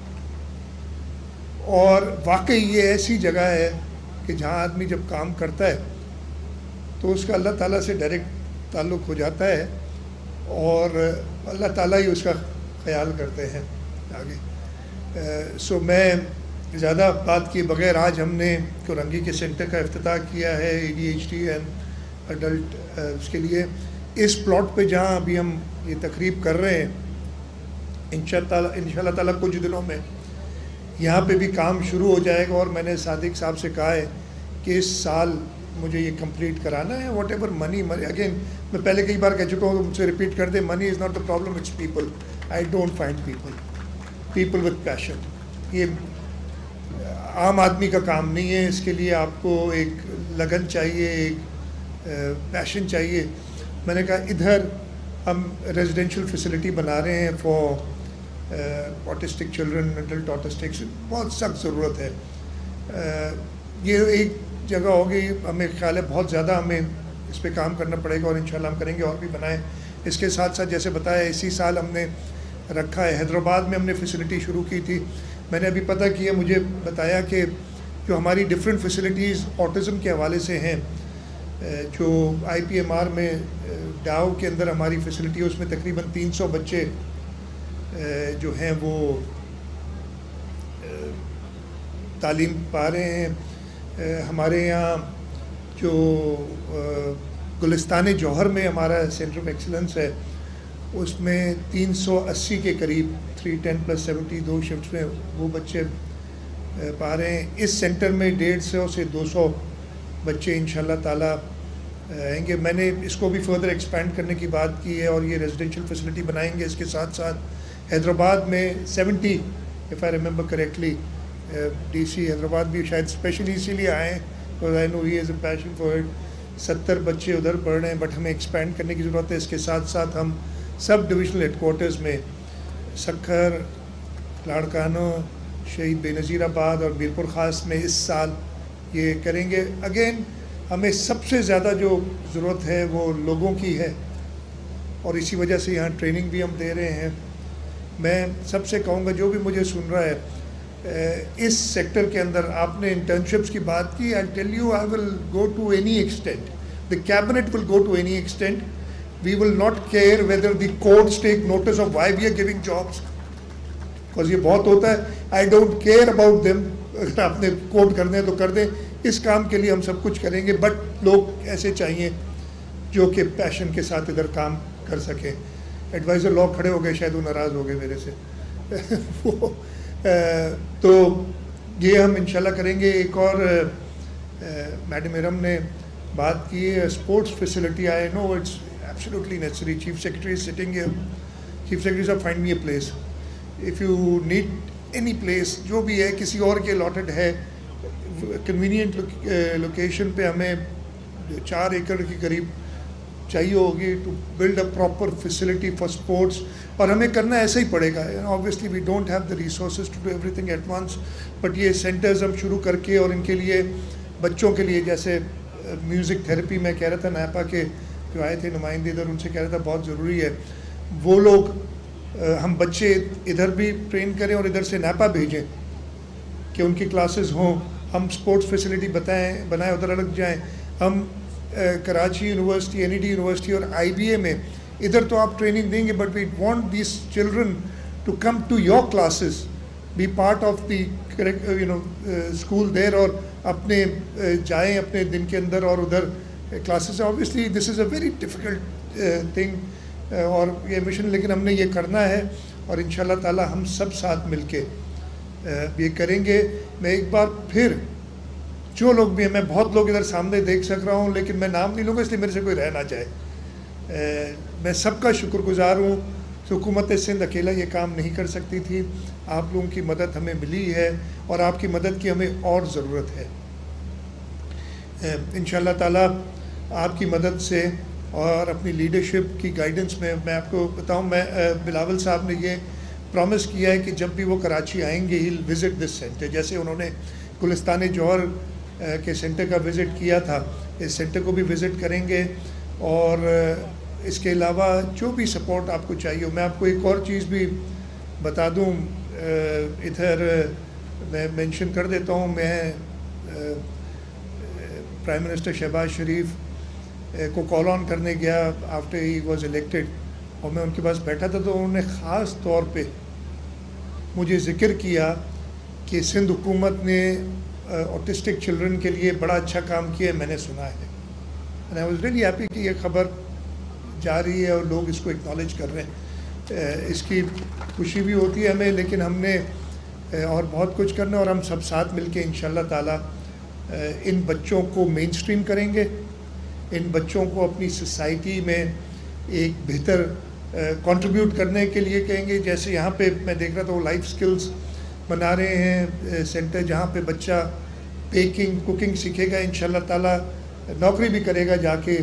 और वाकई ये ऐसी जगह है कि जहाँ आदमी जब काम करता है तो उसका अल्लाह ताला से डायरेक्ट ताल्लुक़ हो जाता है और अल्लाह ताला ही उसका ख्याल करते हैं आगे। आ, सो मैं ज़्यादा बात किए बगैर आज हमने कोरंगी के सेंटर का इफ्तिताह किया है A D H D and adult उसके लिए इस प्लॉट पे जहाँ अभी हम ये तकरीब कर रहे हैं। इंशाअल्लाह इंशाअल्लाह ताला कुछ दिनों में यहाँ पे भी काम शुरू हो जाएगा और मैंने सादिक साहब से कहा है कि इस साल मुझे ये कंप्लीट कराना है। वॉट एवर मनी अगेन मैं पहले कई बार कह चुका हूँ, मुझसे रिपीट कर दे, money is not the problem, it's people. I don't find people people with passion. ये आम आदमी का काम नहीं है, इसके लिए आपको एक लगन चाहिए, एक पैशन चाहिए। मैंने कहा इधर हम रेजिडेंशियल फैसिलिटी बना रहे हैं for autistic children, adult autistic, बहुत सख्त ज़रूरत है। uh, ये एक जगह होगी, हमें ख्याल है बहुत ज़्यादा हमें इस पे काम करना पड़ेगा और इंशाल्लाह हम करेंगे और भी बनाएं। इसके साथ साथ जैसे बताया इसी साल हमने रखा है, हैदराबाद में हमने फैसिलिटी शुरू की थी। मैंने अभी पता किया, मुझे बताया कि जो हमारी डिफरेंट फैसिलिटीज़ ऑटिज़म के हवाले से हैं, जो आई पी एम आर में डाव के अंदर हमारी फैसिलिटी है, उसमें तकरीबन तीन सौ बच्चे जो हैं वो तालीम पा रहे हैं। हमारे यहाँ जो गुलिस्तान जौहर में हमारा सेंटर ऑफ एक्सीलेंस है, उसमें तीन सौ अस्सी के करीब थ्री टेन प्लस सेवेंटी दो शिफ्ट में वो बच्चे पा रहे हैं। इस सेंटर में डेढ़ सौ से दो सौ बच्चे इंशाल्लाह ताला आएंगे। मैंने इसको भी फर्दर एक्सपेंड करने की बात की है और ये रेजिडेंशियल फैसिलिटी बनाएंगे। इसके साथ साथ हैदराबाद में seventy if I remember correctly, DC Hyderabad भी शायद स्पेशली इसीलिए आए because I know he has a passion for it. सत्तर बच्चे उधर पढ़ रहे हैं, बट हमें एक्सपेंड करने की ज़रूरत है। इसके साथ साथ हम सब डिविजनल हेडकोार्टर्स में सक्खर, लाड़कानो, शहीद बेनज़ीराबाद और मीरपुर ख़ास में इस साल ये करेंगे। अगेन हमें सबसे ज़्यादा जो ज़रूरत है वो लोगों की है और इसी वजह से यहाँ ट्रेनिंग भी हम दे रहे हैं। मैं सबसे कहूँगा जो भी मुझे सुन रहा है इस सेक्टर के अंदर, आपने इंटर्नशिप्स की बात की, I tell you I will go to any extent, the cabinet will go to any extent. We will not care whether the courts take notice of why we are giving jobs, because ये बहुत होता है। I don't care about them, अगर आपने court कर दें तो कर दें, इस काम के लिए हम सब कुछ करेंगे, बट लोग ऐसे चाहिए जो कि पैशन के साथ इधर काम कर सकें। एडवाइज़र लोग खड़े हो गए, शायद वो नाराज़ हो गए मेरे से वो आ, तो ये हम इंशाल्लाह करेंगे। एक और मैडम इरम ने बात की है sports facility. I know it's absolutely necessary. Chief secretary sitting here, chief secretary साहब find me a place if you need any place, जो भी है किसी और के अलॉटेड है, कन्वीनियंट लोकेशन पे हमें चार एकड़ के करीब चाहिए होगी to build a proper facility for sports. और हमें करना ऐसा ही पड़ेगा। Obviously we don't have the resources to do everything at once, but ये सेंटर्स हम शुरू करके और इनके लिए बच्चों के लिए जैसे म्यूज़िक थेरेपी, मैं कह रहा था नायपा के जो आए थे नुमाइंदे इधर, उनसे कह रहा था बहुत ज़रूरी है वो लोग हम बच्चे इधर भी ट्रेन करें और इधर से नायपा भेजें कि उनकी क्लासेस हों। हम स्पोर्ट्स फैसिलिटी बताएं बनाएं उधर अलग जाएं। हम Karachi university, N E D university और आई बी ए में इधर तो आप ट्रेनिंग देंगे, but we want this children to come to your classes, be part of the correct you know school there, और अपने uh, जाएं अपने दिन के अंदर और उधर classes. Obviously this is a very difficult thing और ये मिशन, लेकिन हमने ये करना है और इंशाल्लाह ताला हम सब साथ मिलके ये करेंगे। मैं एक बार फिर जो लोग भी हैं, मैं बहुत लोग इधर सामने देख सक रहा हूँ लेकिन मैं नाम नहीं लूँगा इसलिए मेरे से कोई रह ना जाए, मैं सबका शुक्रगुजार हूँ। हुकूमत सिंध अकेला ये काम नहीं कर सकती थी, आप लोगों की मदद हमें मिली है और आपकी मदद की हमें और ज़रूरत है। इंशाल्लाह ताला आपकी मदद से और अपनी लीडरशिप की गाइडेंस में, मैं आपको बताऊं, मैं बिलावल साहब ने ये प्रॉमिस किया है कि जब भी वो कराची आएंगे ही विज़िट दिस सेंटर, जैसे उन्होंने गुलिस्तान जौहर के सेंटर का विज़िट किया था, इस सेंटर को भी विज़िट करेंगे। और इसके अलावा जो भी सपोर्ट आपको चाहिए, मैं आपको एक और चीज़ भी बता दूं, इधर मैं मेंशन कर देता हूं, मैं प्राइम मिनिस्टर शहबाज शरीफ को कॉल ऑन करने गया आफ्टर ही वाज इलेक्टेड और मैं उनके पास बैठा था, तो उन्होंने ख़ास तौर पे मुझे ज़िक्र किया कि सिंध हुकूमत ने ऑटिस्टिक चिल्ड्रन के लिए बड़ा अच्छा काम किया है, मैंने सुना है। And I was really happy कि ये खबर जा रही है और लोग इसको एक्नॉलेज कर रहे हैं, इसकी खुशी भी होती है हमें। लेकिन हमने और बहुत कुछ करना है और हम सब साथ मिलके इंशाल्लाह ताला इन बच्चों को मेन स्ट्रीम करेंगे, इन बच्चों को अपनी सोसाइटी में एक बेहतर कंट्रीब्यूट करने के लिए कहेंगे। जैसे यहाँ पे मैं देख रहा था वो लाइफ स्किल्स बना रहे हैं सेंटर, जहाँ पे बच्चा बेकिंग कुकिंग सीखेगा, इंशाल्लाह ताला नौकरी भी करेगा जाके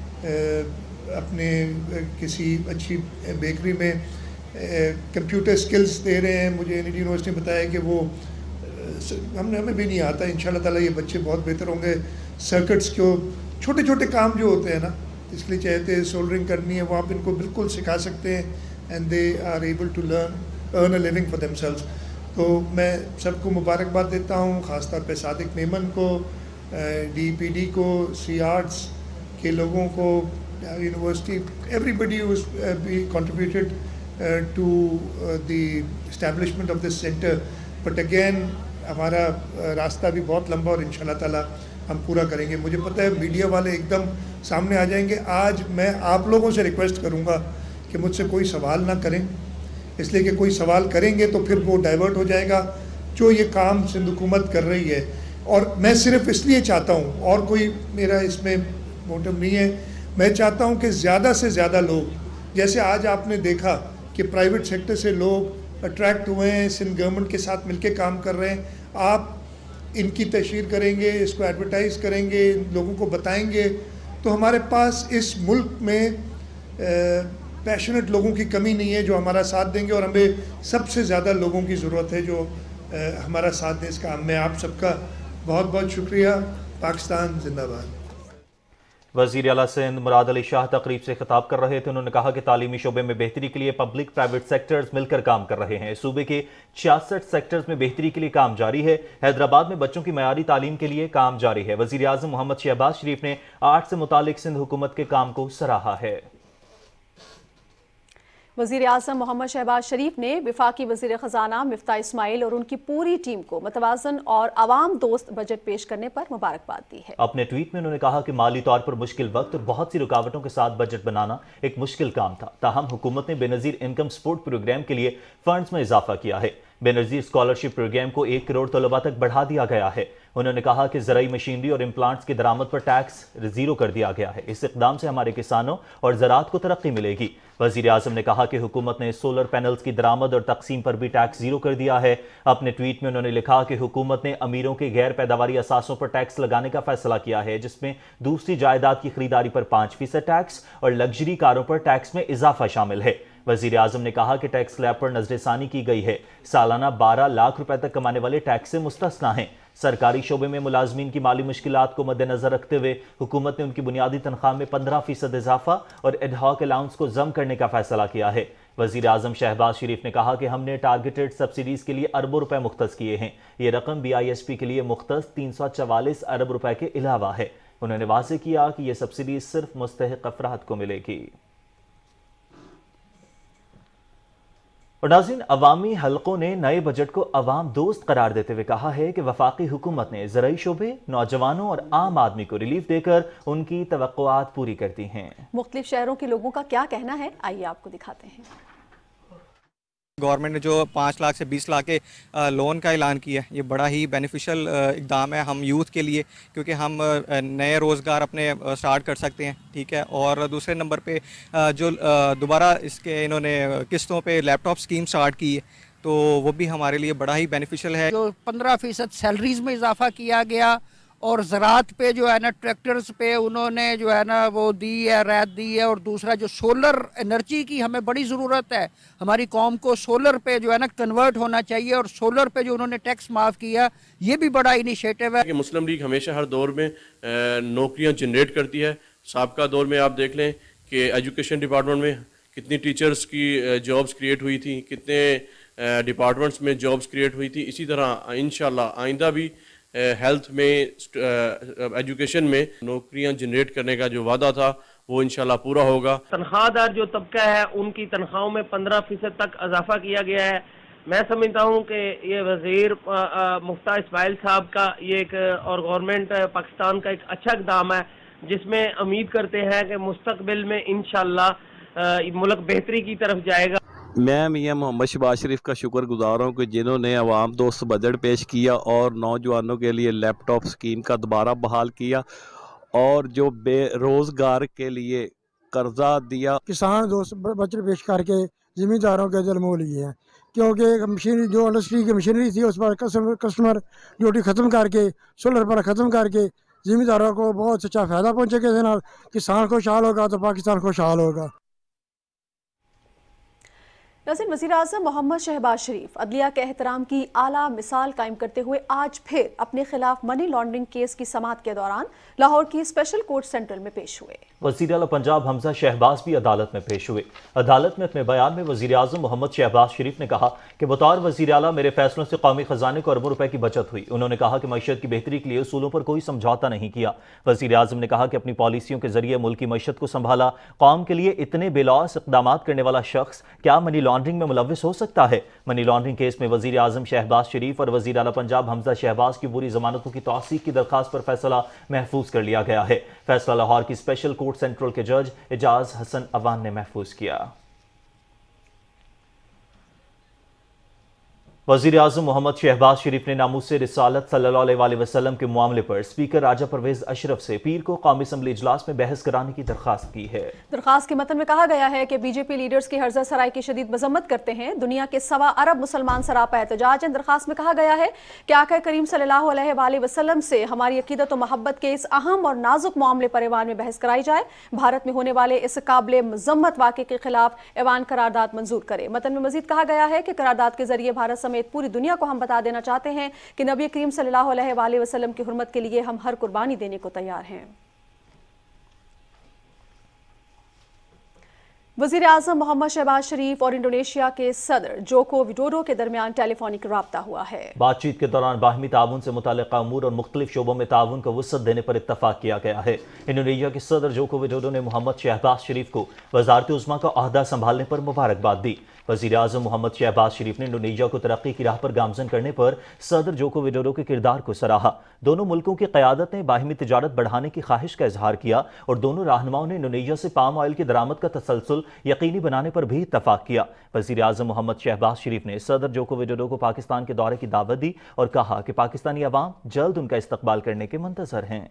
अपने किसी अच्छी बेकरी में। कंप्यूटर स्किल्स दे रहे हैं, मुझे एन ई डी यूनिवर्सिटी ने बताया कि वो हमने हमें भी नहीं आता, इंशाल्लाह ताला ये बच्चे बहुत बेहतर होंगे। सर्किट्स को छोटे छोटे काम जो होते हैं ना, इसलिए चाहते हैं सोल्डरिंग करनी है, वो आप इनको बिल्कुल सिखा सकते हैं and they are able to learn earn a living for themselves. तो मैं सबको मुबारकबाद देता हूँ, ख़ासतौर पे सादिक मेमन को, डी पी डी को, सी आर्ट्स के लोगों को, university, everybody who be contributed to the establishment of this centre. But again हमारा रास्ता भी बहुत लंबा और इंशाल्लाह ताला हम पूरा करेंगे। मुझे पता है मीडिया वाले एकदम सामने आ जाएंगे, आज मैं आप लोगों से रिक्वेस्ट करूंगा कि मुझसे कोई सवाल ना करें, इसलिए कि कोई सवाल करेंगे तो फिर वो डाइवर्ट हो जाएगा जो ये काम सिंध हुकूमत कर रही है। और मैं सिर्फ इसलिए चाहता हूँ, और कोई मेरा इसमें मोटिव नहीं है, मैं चाहता हूँ कि ज़्यादा से ज़्यादा लोग, जैसे आज आपने देखा कि प्राइवेट सेक्टर से लोग अट्रैक्ट हुए हैं, सिंध गवर्नमेंट के साथ मिलकर काम कर रहे हैं, आप इनकी तशहीर करेंगे, इसको एडवर्टाइज़ करेंगे, लोगों को बताएंगे, तो हमारे पास इस मुल्क में पैशनेट लोगों की कमी नहीं है जो हमारा साथ देंगे। और हमें सबसे ज़्यादा लोगों की ज़रूरत है जो आ, हमारा साथ दें इस काम में। आप सबका बहुत बहुत शुक्रिया। पाकिस्तान जिंदाबाद। वज़ीर आला सिंध मुराद अली शाह तकरीब से खिताब कर रहे थे। उन्होंने कहा कि तालीमी शोबे में बेहतरी के लिए पब्लिक प्राइवेट सेक्टर्स मिलकर काम कर रहे हैं। सूबे के छियासठ सेक्टर्स में बेहतरी के लिए काम जारी है। हैदराबाद में बच्चों की मयारी तालीम के लिए काम जारी है। वज़ीर आज़म मोहम्मद शहबाज शरीफ ने आर्ट से मुतालिक सिंध हुकूमत के काम को सराहा है। वज़ीर आज़म मोहम्मद शहबाज शरीफ ने वफाकी वज़ीर ख़जाना मिफ्ता इस्माइल और उनकी पूरी टीम को मुतवाज़न और अवाम दोस्त बजट पेश करने पर मुबारकबाद दी है। अपने ट्वीट में उन्होंने कहा कि माली तौर पर मुश्किल वक्त और बहुत सी रुकावटों के साथ बजट बनाना एक मुश्किल काम था, ताहम हुकूमत ने बेनज़ीर इनकम सपोर्ट प्रोग्राम के लिए फंड्स में इजाफा किया है। बेनज़ीर स्कॉलरशिप प्रोग्राम को एक करोड़ तलबा तक बढ़ा दिया गया है। उन्होंने कहा कि ज़राई मशीनरी और इम्प्लांट्स की दरामद पर टैक्स जीरो कर दिया गया है। इस इक़दाम से हमारे किसानों और ज़राअत को तरक्की मिलेगी। वज़ीर आज़म ने कहा कि हुकूमत ने सोलर पैनल्स की दरामद और तकसीम पर भी टैक्स जीरो कर दिया है। अपने ट्वीट में उन्होंने लिखा कि हुकूमत ने अमीरों के गैर पैदावारी असासों पर टैक्स लगाने का फैसला किया है, जिसमें दूसरी जायदाद की खरीदारी पर पाँच फीसद टैक्स और लग्जरी कारों पर टैक्स में इजाफा शामिल है। वज़ीर आज़म ने कहा कि टैक्स स्लैब पर नजरसानी की गई है। सालाना बारह लाख रुपए तक कमाने वाले टैक्स से मुस्तस्ना हैं। सरकारी शोबे में मुलाजमीन की माली मुश्किलात को मद्देनजर रखते हुए हुकूमत ने उनकी बुनियादी तनख्वाह में पंद्रह फीसद इजाफा और एडहॉक अलाउंस को जम करने का फैसला किया है। वज़ीर आज़म शहबाज शरीफ ने कहा कि हमने टारगेटेड सब्सिडीज के लिए अरबों रुपए मुख्तस किए हैं। ये रकम बी आई एस पी के लिए मुख्तस तीन सौ चवालीस अरब रुपए के अलावा है। उन्होंने वाज़ेह किया कि यह सब्सिडी सिर्फ मुस्तहिक अफराद को मिलेगी। और नाज़रीन, अवामी हलकों ने नए बजट को अवाम दोस्त करार देते हुए कहा है कि वफाकी हुकूमत ने ज़राई शोबे, नौजवानों और आम आदमी को रिलीफ देकर उनकी तवक्कुआत पूरी कर दी हैं। मुख्तलिफ शहरों के लोगों का क्या कहना है, आइए आपको दिखाते हैं। गवर्नमेंट ने जो पाँच लाख से बीस लाख के लोन का ऐलान किया है, ये बड़ा ही बेनिफिशियल इकदाम है हम यूथ के लिए, क्योंकि हम नए रोज़गार अपने स्टार्ट कर सकते हैं। ठीक है, और दूसरे नंबर पे जो दोबारा इसके इन्होंने किस्तों पे लैपटॉप स्कीम स्टार्ट की है, तो वो भी हमारे लिए बड़ा ही बेनिफिशियल है। जो पंद्रह फ़ीसद सैलरीज़ में इजाफा किया गया और ज़राअत पे जो है ना ट्रैक्टर्स पे उन्होंने जो है ना वो दी है, रैत दी है। और दूसरा जो सोलर एनर्जी की हमें बड़ी ज़रूरत है, हमारी कौम को सोलर पे जो है ना कन्वर्ट होना चाहिए, और सोलर पे जो उन्होंने टैक्स माफ़ किया, ये भी बड़ा इनिशिएटिव है। कि मुस्लिम लीग हमेशा हर दौर में नौकरियाँ जनरेट करती है। साबका दौर में आप देख लें कि एजुकेशन डिपार्टमेंट में कितनी टीचर्स की जॉब्स क्रिएट हुई थी, कितने डिपार्टमेंट्स में जॉब्स क्रिएट हुई थी। इसी तरह इंशाल्लाह आइंदा भी हेल्थ में, एजुकेशन में नौकरियां जनरेट करने का जो वादा था वो इंशाल्लाह पूरा होगा। तनख्वाहदार जो तबका है उनकी तनख्वाहों में पंद्रह फीसद तक इजाफा किया गया है। मैं समझता हूँ कि ये वजीर मुफ्ता इस्माइल साहब का ये एक और गवर्नमेंट पाकिस्तान का एक अच्छा इक़दाम है, जिसमें उम्मीद करते हैं कि मुस्तकबिल में इंशाल्लाह मुल्क बेहतरी की तरफ जाएगा। मैं मियां मोहम्मद शहबाज शरीफ का शुक्रगुजार हूँ कि जिन्होंने अवाम दोस्त बजट पेश किया और नौजवानों के लिए लैपटॉप स्कीम का दोबारा बहाल किया, और जो बेरोज़गार के लिए कर्जा दिया। किसान दोस्त बजट पेश करके ज़मींदारों के दिल मोह लिए हैं, क्योंकि मशीनरी जो इंडस्ट्री की मशीनरी थी उस पर कस्टमर कस्टमर ड्यूटी ख़त्म करके, सोलर पर ख़त्म करके ज़मींदारों को बहुत अच्छा फ़ायदा पहुँचेगा। किसान खुशहाल होगा तो पाकिस्तान खुशहाल होगा। नाज़रीन, वज़ीर-ए-आज़म मोहम्मद शहबाज शरीफ अदलिया के एहतराम की आला मिसाल कायम करते हुए आज फिर अपने खिलाफ मनी लॉन्ड्रिंग केस की समाअत के दौरान लाहौर की स्पेशल कोर्ट सेंट्रल में पेश हुए। वज़ीर आला पंजाब हमजा शहबाज भी अदालत में पेश हुए। अदालत में अपने बयान में वज़ीर-ए-आज़म मोहम्मद शहबाज शरीफ ने कहा कि बतौर वज़ीर आला मेरे फैसलों से कौमी खजाने को अरबों रुपए की बचत हुई। उन्होंने कहा कि मईशत की बेहतरी के लिए उसूलों पर कोई समझौता नहीं किया। वज़ीर-ए-आज़म ने कहा कि अपनी पॉलिसियों के जरिए मुल्क की मईशत को संभाला। कौम के लिए इतने बेलौस इक़दाम करने वाला शख्स क्या मनी लॉन्ड्रिंग में मुलव्विस हो सकता है? मनी लॉन्ड्रिंग केस में वज़ीर आज़म शहबाज शरीफ और वज़ीर आला पंजाब हमजा शहबाज की पूरी जमानतों की तौसीक की दरखास्त पर फैसला महफूज कर लिया गया है। फैसला लाहौर की स्पेशल कोर्ट सेंट्रल के जज एजाज हसन अवान ने महफूज किया। वज़ीर आज़म मोहम्मद शहबाज शरीफ ने नामूस रिसालत सल्लल्लाहु अलैहि वसल्लम के मामले पर स्पीकर राजा परवेज अशरफ से पीर को कौमी असम्बली इजलास में बहस कराने की दरखास्त की है। दरखास्त के मतन में कहा गया है कि बीजेपी लीडर्स की हर्जा सराय की शदीद मजम्मत करते हैं। दुनिया के सवा अरब मुसलमान सरापा एहतजाज। दरखास्त में कहा गया है कि आका करीम सल्लल्लाहु अलैहि वसल्लम से हमारी अकीदत और मोहब्बत के इस अहम और नाजुक मामले पर ऐवान में बहस कराई जाए। भारत में होने वाले इस काबिल मजम्मत वाक़े के खिलाफ ऐवान करारदाद मंजूर करे। मतन में मजीद कहा गया है कि करारदाद के जरिए भारत समेत पूरी दुनिया को हम बता देना चाहते हैं कि नबी करीम सल्लल्लाहु अलैहि वसल्लम की हुर्मत के लिए हम हर कुर्बानी देने को तैयार हैं। वज़ीर आज़म मोहम्मद शहबाज शरीफ और इंडोनेशिया के सदर जोको विडोडो के दरमियान टेलीफोनिक राब्ता हुआ है। बातचीत के दौरान बाहमी ताउन से मुताल्लिक़ अमूर और मुख्तलिफ शोबों में ताउन को वुसअत देने पर इत्तफाक किया गया है। इंडोनेशिया के सदर जोको विडोडो ने मोहम्मद शहबाज शरीफ को वज़ारत उज़्मा का अहदा संभालने पर मुबारकबाद दी। वज़ीर आज़म मोहम्मद शहबाज शरीफ ने इंडोनेशिया को तरक्की की राह पर गामजन करने पर सदर जोको विडोडो के किरदार को सराहा। दोनों मुल्कों की क़यादत ने बाहिमी तिजारत बढ़ाने की ख्वाहिश का इजहार किया और दोनों रहनुमाओं ने इंडोनेशिया से पाम ऑयल की दरामद का तसलसल यकीनी बनाने पर भी इत्तफाक किया। वज़ीर आज़म मोहम्मद शहबाज शरीफ ने सदर जोको विडोडो को पाकिस्तान के दौरे की दावत दी और कहा कि पाकिस्तानी अवाम जल्द उनका इस्तकबाल करने के मुंतज़र हैं।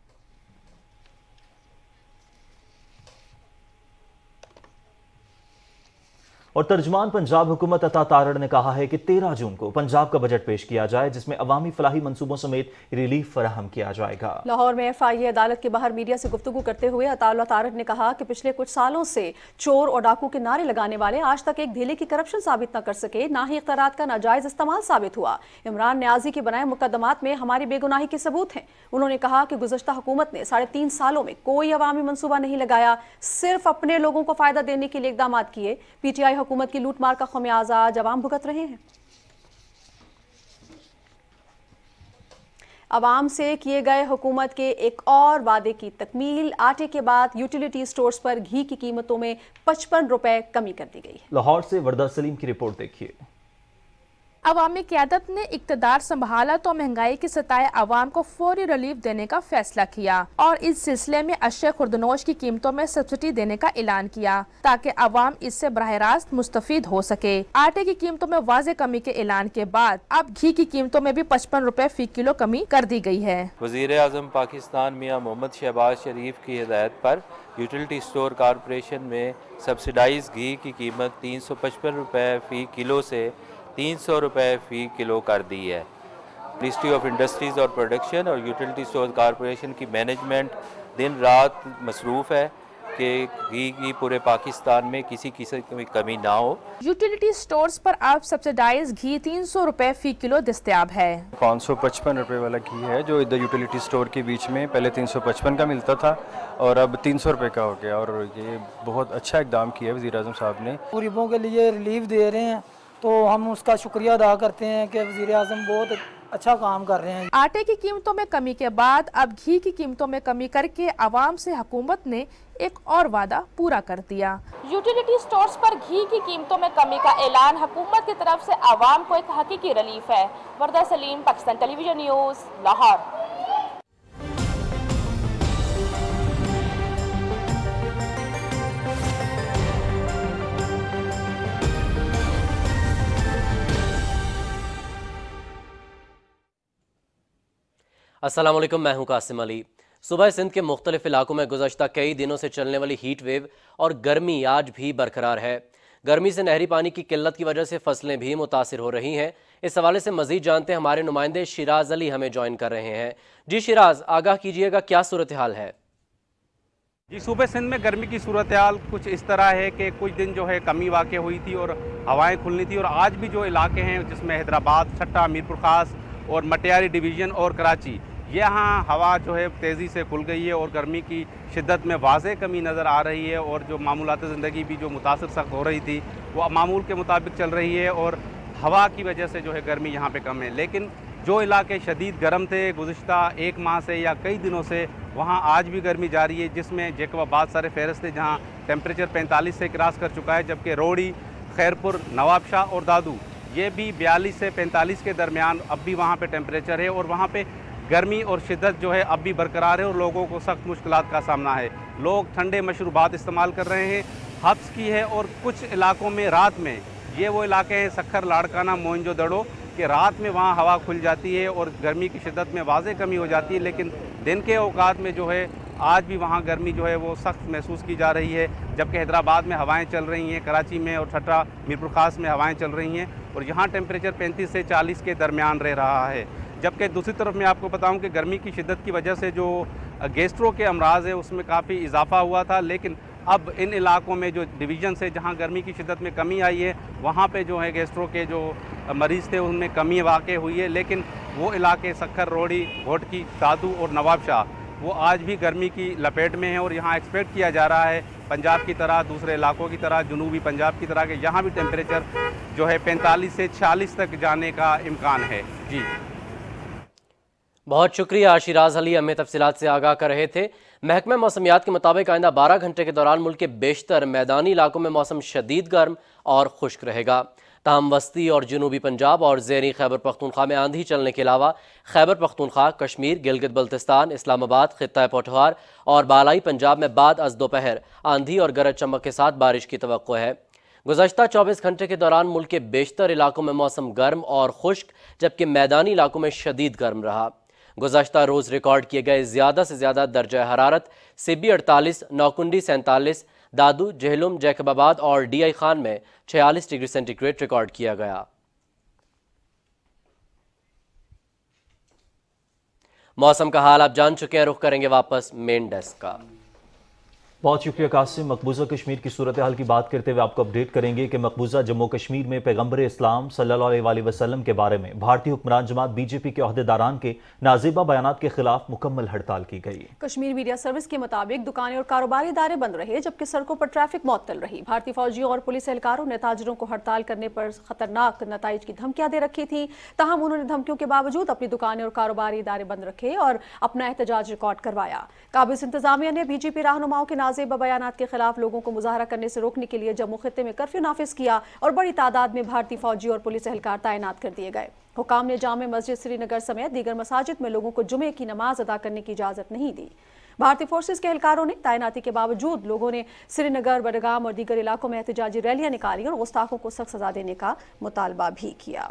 और तर्जमान पंजाब हुकूमत अता तारड़ ने कहा है कि तेरह जून को पंजाब का बजट पेश किया जाए, जिसमें अवामी फलाही मंसूबों समेत रिलीफ फराहम किया जाएगा। लाहौर में एफ आई ए अदालत के बाहर मीडिया से गुफ्तगू करते हुए अता तारड़ ने कहा कि पिछले कुछ सालों से चोर और डाकू के नारे लगाने वाले आज तक एक ढीले की करप्शन साबित न कर सके, ना ही इख्तियारात का नाजायज इस्तेमाल साबित हुआ। इमरान न्याजी के बनाए मुकदमात में हमारी बेगुनाही के सबूत हैं। उन्होंने कहा कि गुज़श्ता हुकूमत ने साढ़े तीन सालों में कोई अवामी मंसूबा नहीं लगाया, सिर्फ अपने लोगों को फायदा देने के लिए इकदाम किए। पी टी आई हुकूमत की लूटमार का खमियाजा जवाम भुगत रहे हैं। आवाम से किए गए हुकूमत के एक और वादे की तकमील। आटे के बाद यूटिलिटी स्टोर्स पर घी की कीमतों में पचपन रुपए कमी कर दी गई है। लाहौर से वर्दा सलीम की रिपोर्ट देखिए। अवामी क़यादत ने इक़्तिदार संभाला तो महंगाई के सताए अवाम को फौरी रिलीफ देने का फैसला किया और इस सिलसिले में अशय खुर्दनोश की कीमतों में सब्सिडी देने का ऐलान किया ताकि अवाम इससे बराह रास्त मुस्तफीद हो सके। आटे की कीमतों में वाज़े कमी के ऐलान के बाद अब घी की कीमतों में भी पचपन रुपए फी किलो कमी कर दी गई है। वज़ीर आज़म पाकिस्तान मियां मोहम्मद शहबाज शरीफ की हिदायत पर यूटिलिटी स्टोर कॉरपोरेशन में सब्सिडाइज घी की कीमत तीन सौ पचपन रुपये फी किलो से तीन सौ रुपये फ़ी किलो कर दी है। मिनिस्ट्री ऑफ इंडस्ट्रीज़ और प्रोडक्शन और यूटिलिटी स्टोर कॉरपोरेशन की मैनेजमेंट दिन रात मसरूफ़ है कि घी की पूरे पाकिस्तान में किसी किसी की कमी ना हो। यूटिलिटी स्टोर्स पर अब सब्सिडाइज घी तीन सौ रुपये फ़ी किलो दस्तयाब है। पाँच सौ पचपन रुपये वाला घी है जो इधर यूटिलिटी स्टोर के बीच में पहले तीन सौ पचपन का मिलता था और अब तीन सौ रुपये का हो गया और ये बहुत अच्छा इक़दाम किया है वज़ीर आज़म साहब ने। गरीबों के लिए रिलीफ दे रहे हैं तो हम उसका शुक्रिया अदा करते हैं कि वज़ीर आज़म बहुत अच्छा काम कर रहे हैं। आटे की कीमतों में कमी के बाद अब घी की कीमतों में कमी करके आवाम से हुकूमत ने एक और वादा पूरा कर दिया। यूटिलिटी स्टोर्स पर घी की कीमतों में कमी का ऐलान हुकूमत की तरफ से आवाम को एक हकीकी रिलीफ है। Warda Saleem, Pakistan television news, Lahore. अस्सलाम वालेकुम, मैं हूं कासिम अली। सुबह सिंध के मुख्तलिफ इलाकों में गुज़श्ता कई दिनों से चलने वाली हीट वेव और गर्मी आज भी बरकरार है। गर्मी से नहरी पानी की किल्लत की वजह से फसलें भी मुतासिर हो रही हैं। इस हवाले से मज़ीद जानते हैं, हमारे नुमाइंदे शिराज अली हमें ज्वाइन कर रहे हैं। जी शिराज, आगाह कीजिएगा, क्या सूरत हाल है? जी, सूबे सिंध में गर्मी की सूरत हाल कुछ इस तरह है कि कुछ दिन जो है कमी वाक़ हुई थी और हवाएँ खुलनी थी और आज भी जो इलाके हैं जिसमें हैदराबाद, छट्टा, मीरपुर ख़ास और मटियारी डिवीज़न और कराची, यहाँ हवा जो है तेज़ी से खुल गई है और गर्मी की शिद्दत में वाज़े कमी नज़र आ रही है और जो मामूलात ज़िंदगी भी जो मुतासिर सख्त हो रही थी वो मामूल के मुताबिक चल रही है और हवा की वजह से जो है गर्मी यहाँ पे कम है। लेकिन जो इलाके शदीद गर्म थे गुज़श्ता एक माह से या कई दिनों से, वहाँ आज भी गर्मी जारी है, जिसमें जैकबाबाद सारे फहरिस्त है जहाँ टेम्परेचर पैंतालीस से क्रॉस कर चुका है, जबकि रोड़ी, खैरपुर, नवाबशाह और दादू ये भी बयालीस से पैंतालीस के दरमियान अब भी वहाँ पे टेम्परेचर है और वहाँ पे गर्मी और शिद्दत जो है अब भी बरकरार है और लोगों को सख्त मुश्किलात का सामना है। लोग ठंडे मशरूबात इस्तेमाल कर रहे हैं, हब्स की है और कुछ इलाकों में रात में, ये वो इलाके हैं सखर, लाड़काना, मोइंजोदड़ो, कि रात में वहाँ हवा खुल जाती है और गर्मी की शिद्दत में वाज़े कमी हो जाती है। लेकिन दिन के औकात में जो है आज भी वहाँ गर्मी जो है वो सख्त महसूस की जा रही है, जबकि हैदराबाद में हवाएं चल रही हैं, कराची में और छठा, मीरपुर ख़ास में हवाएं चल रही हैं और यहाँ टेम्परेचर पैंतीस से चालीस के दरमियान रह रहा है। जबकि दूसरी तरफ मैं आपको बताऊं कि गर्मी की शिद्दत की वजह से जो गैस्ट्रो के अमराज है उसमें काफ़ी इजाफा हुआ था, लेकिन अब इन इलाकों में जो डिवीज़न से जहां गर्मी की शिद्दत में कमी आई है वहां पे जो है गैस्ट्रो के जो मरीज़ थे उनमें कमी वाक़ हुई है। लेकिन वो इलाके सखर, रोड़ी, घोटकी, दादू और नवाबशाह वो आज भी गर्मी की लपेट में है और यहाँ एक्सपेक्ट किया जा रहा है पंजाब की तरह, दूसरे इलाकों की तरह, जनूबी पंजाब की तरह के यहाँ भी टेम्परेचर जो है पैंतालीस से छियालीस तक जाने का इम्कान है। जी, बहुत शुक्रिया शिराज अली, हमें तफसीलात से आगाह कर रहे थे। महकमा मौसमियात के मुताबिक आइंदा बारह घंटे के दौरान मुल्क के बेशतर मैदानी इलाकों में मौसम शदीद गर्म और खुश्क रहेगा। ताहम वस्ती और जनूबी पंजाब और ज़ेरी खैबर पख्तूनख्वा में आंधी चलने के अलावा खैबर पख्तूनख्वा, कश्मीर, गिलगित बल्तिस्तान, इस्लामाबाद, खित्ता पोठवार और बालाई पंजाब में बाद अज दोपहर आंधी और गरज चमक के साथ बारिश की तवक्को है। गुज़श्ता चौबीस घंटे के दौरान मुल्क के बेशतर इलाकों में मौसम गर्म और खुश्क, जबकि मैदानी इलाकों में शदीद गर्म रहा। गुज़श्ता रोज़ रिकॉर्ड किए गए ज़्यादा से ज़्यादा दर्जा हरारत सिब्बी अड़तालीस, नौकुंडी सैंतालीस, दादू, जहलुम, जैकबाबाद और डी आई खान में छियालीस डिग्री सेंटीग्रेड रिकॉर्ड किया गया। मौसम का हाल आप जान चुके हैं, रुख करेंगे वापस मेन डेस्क का। बहुत शुक्रिया कासिम। मकबूजा कश्मीर की सूरत हाल की बात करते हुए आपको अपडेट करेंगे कि मकबूजा जम्मू कश्मीर में पैगम्बर इस्लाम सल्लल्लाहु अलैहि वसल्लम के बारे में भारतीय हुक्मरान जमात बीजेपी के अहदेदारान के नाजेबा बयानात के खिलाफ मुकम्मल हड़ताल की गई। कश्मीर मीडिया सर्विस के मुताबिक दुकानें और कारोबारी इदारे बंद रहे, जबकि सड़कों पर ट्रैफिक मुअत्तल रही। भारतीय फौजियों और पुलिस एहलकारों ने ताजिरों को हड़ताल करने पर खतरनाक नताइज की धमकियां दे रखी थी। ताहम उन्होंने धमकियों के बावजूद अपनी दुकानें और कारोबारी इदारे बंद रखे और अपना एहतजाज रिकॉर्ड करवाया। काबिज इंतजामिया ने बीजेपी रहनुमाओं के नाजेबा बयानात के खिलाफ लोगों को मुजाहरा करने से रोकने के लिए जम्मू खित्ते में कर्फ्यू नाफिज किया और बड़ी तादाद में भारतीय फौजी और पुलिस एहलकार तैनात कर दिए गए। हुकाम ने जामे मस्जिद श्रीनगर समेत दीगर मसाजिद में लोगों को जुमे की नमाज अदा करने की इजाजत नहीं दी। भारतीय फोर्सेज के एहलकारों ने तैनाती के बावजूद लोगों ने श्रीनगर, बडगाम और दीगर इलाकों में एहतजाजी रैलियां निकाली और गुस्ताखों को सख्त सजा देने का मुतालबा भी किया।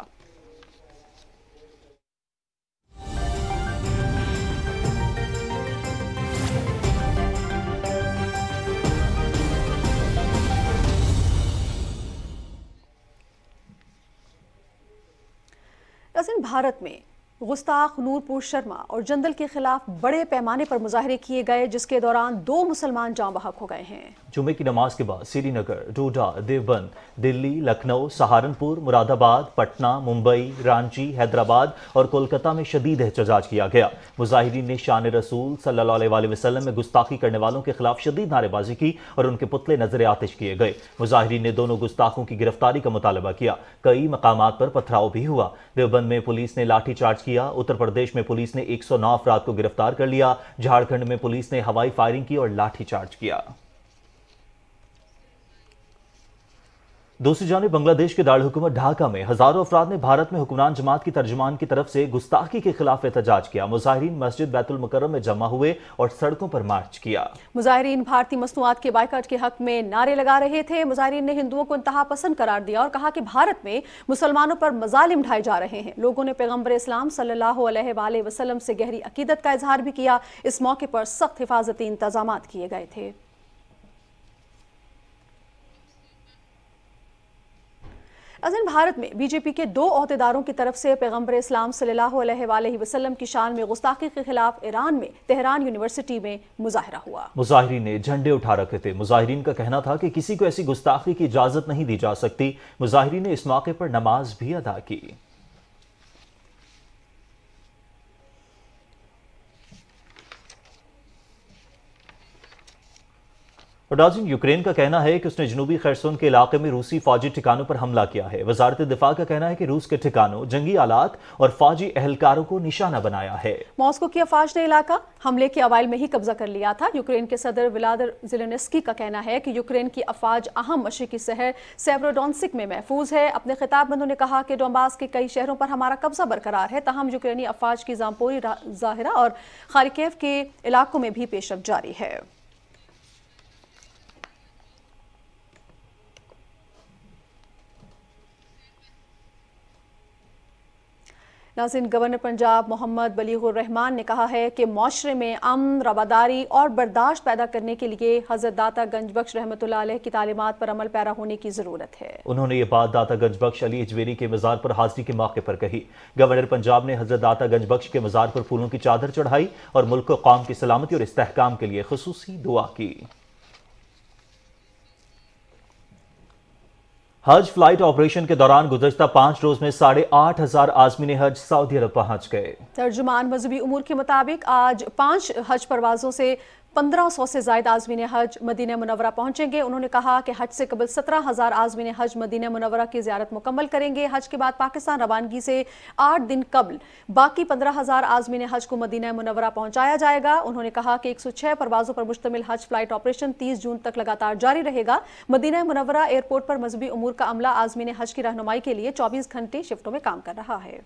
भारत में गुस्ताख नूरपुर शर्मा और जंदल के खिलाफ बड़े पैमाने पर मुजाहरे किए गए, जिसके दौरान दो मुसलमान जाँ बहक हो गए हैं। जुमे की नमाज के बाद श्रीनगर, डोडा, देवबंद, दिल्ली, लखनऊ, सहारनपुर, मुरादाबाद, पटना, मुंबई, रांची, हैदराबाद और कोलकाता में शदीद एहतजाज किया गया। मुजाहिरीन ने शान रसूल सल्लल्लाहु अलैहि वसल्लम में गुस्ताखी करने वालों के खिलाफ शदीद नारेबाजी की और उनके पुतले नजर आतिश किए गए। मुजाहिरीन ने दोनों गुस्ताखों की गिरफ्तारी का मुतालबा किया। कई मकामात पर पथराव भी हुआ। देवबंद में पुलिस ने लाठीचार्ज किया। उत्तर प्रदेश में पुलिस ने एक सौ नौ अफराद को गिरफ्तार कर लिया। झारखंड में पुलिस ने हवाई फायरिंग की और लाठीचार्ज किया। दूसरी जानिब बांग्लादेश के दारुल हुकूमत ढाका में हजारों अफराद ने भारत में हुक्मरान जमात की तर्जुमान की तरफ से गुस्ताखी के खिलाफ एहतजाज किया। मुजाहिरीन मस्जिद बैतुल मुकर्रम में जमा हुए और सड़कों पर मार्च किया। मुजाहिरीन भारतीय मसनूआत के बाइकाट के हक में नारे लगा रहे थे। मुजाहिरीन ने हिंदुओं को इंतहा पसंद करार दिया और कहा कि भारत में मुसलमानों पर मजालिम ढाए जा रहे हैं। लोगों ने पैगम्बर इस्लाम सल्लल्लाहु अलैहि वसल्लम से गहरी अकीदत का इजहार भी किया। इस मौके पर सख्त हिफाजती इंतजामात किए गए थे। अज़न भारत में बीजेपी के दो अहदेदारों की तरफ से पैगम्बर इस्लाम सल्लल्लाहु अलैहि वसल्लम की शान में गुस्ताखी के खिलाफ ईरान में तेहरान यूनिवर्सिटी में मुजाहरा हुआ। मुजाहिरीन ने झंडे उठा रखे थे। मुजाहिरीन का कहना था कि किसी को ऐसी गुस्ताखी की इजाजत नहीं दी जा सकती। मुजाहिरीन ने इस मौके पर नमाज भी अदा की। और नाज़रीन, यूक्रेन का कहना है कि उसने जनूबी खैरसोन के इलाके में रूसी फौजी ठिकानों पर हमला किया है। वजारत दिफा का कहना है कि रूस के ठिकानों, जंगी आलात और फौजी एहलकारों को निशाना बनाया है। मॉस्को की अफवाज ने इलाका हमले के अवाइल में ही कब्जा कर लिया था। यूक्रेन के सदर व्लादिमीर ज़ेलेंस्की का कहना है कि यूक्रेन की अफवाज अहम मशरिकी शहर सेवरोडोनेत्स्क में महफूज है। अपने खिताब में उन्होंने कहा कि डोंबास के कई शहरों पर हमारा कब्जा बरकरार है। ताहम यूक्रेनी अफवाज की जाम्पोरी, ज़ाहिरा और खारिकेव के इलाकों में भी पेशरफ जारी है। नाज़रीन, गवर्नर पंजाब मोहम्मद बलीगुर रहमान ने कहा है कि मुआशरे में अमन, रवादारी और बर्दाश्त पैदा करने के लिए हज़रत दाता गंजबख्श रहमतुल्लाह अलैह की तालीमात पर अमल पैरा होने की ज़रूरत है। उन्होंने ये बात दाता गंजबख्श अली अजमेरी के मज़ार पर हाजिरी के मौके पर कही। गवर्नर पंजाब ने हज़रत दाता गंजबख्श के मज़ार पर फूलों की चादर चढ़ाई और मुल्क व कौम की सलामती और इस्तेहकाम के लिए खुसूसी दुआ की। हज फ्लाइट ऑपरेशन के दौरान गुज़श्ता पांच रोज में साढ़े आठ हजार आज़मीन हज सऊदी अरब पहुंच गए। तर्जुमान मजहबी उमूर के मुताबिक आज पांच हज परवाजों से पंद्रह सौ से ज्यादा आज़मीन हज मदीना मुनव्वरा पहुंचेंगे। उन्होंने कहा कि हज से कबल सत्रह हजार आज़मीन हज मदीना मुनव्वरा की ज़ियारत मुकम्मल करेंगे। हज के बाद पाकिस्तान रवानगी से आठ दिन कबल बाकी पंद्रह हजार आज़मीन हज को मदीना मुनव्वरा पहुंचाया जाएगा। उन्होंने कहा कि एक सौ छह परवाजों पर मुश्तमिल हज फ्लाइट ऑपरेशन तीस जून तक लगातार जारी रहेगा। मदीना मुनव्वरा एयरपोर्ट पर मजहबी उमूर का अमला आज़मीन हज की रहनुमाई के लिए चौबीस घंटे शिफ्टों में काम कर रहा है।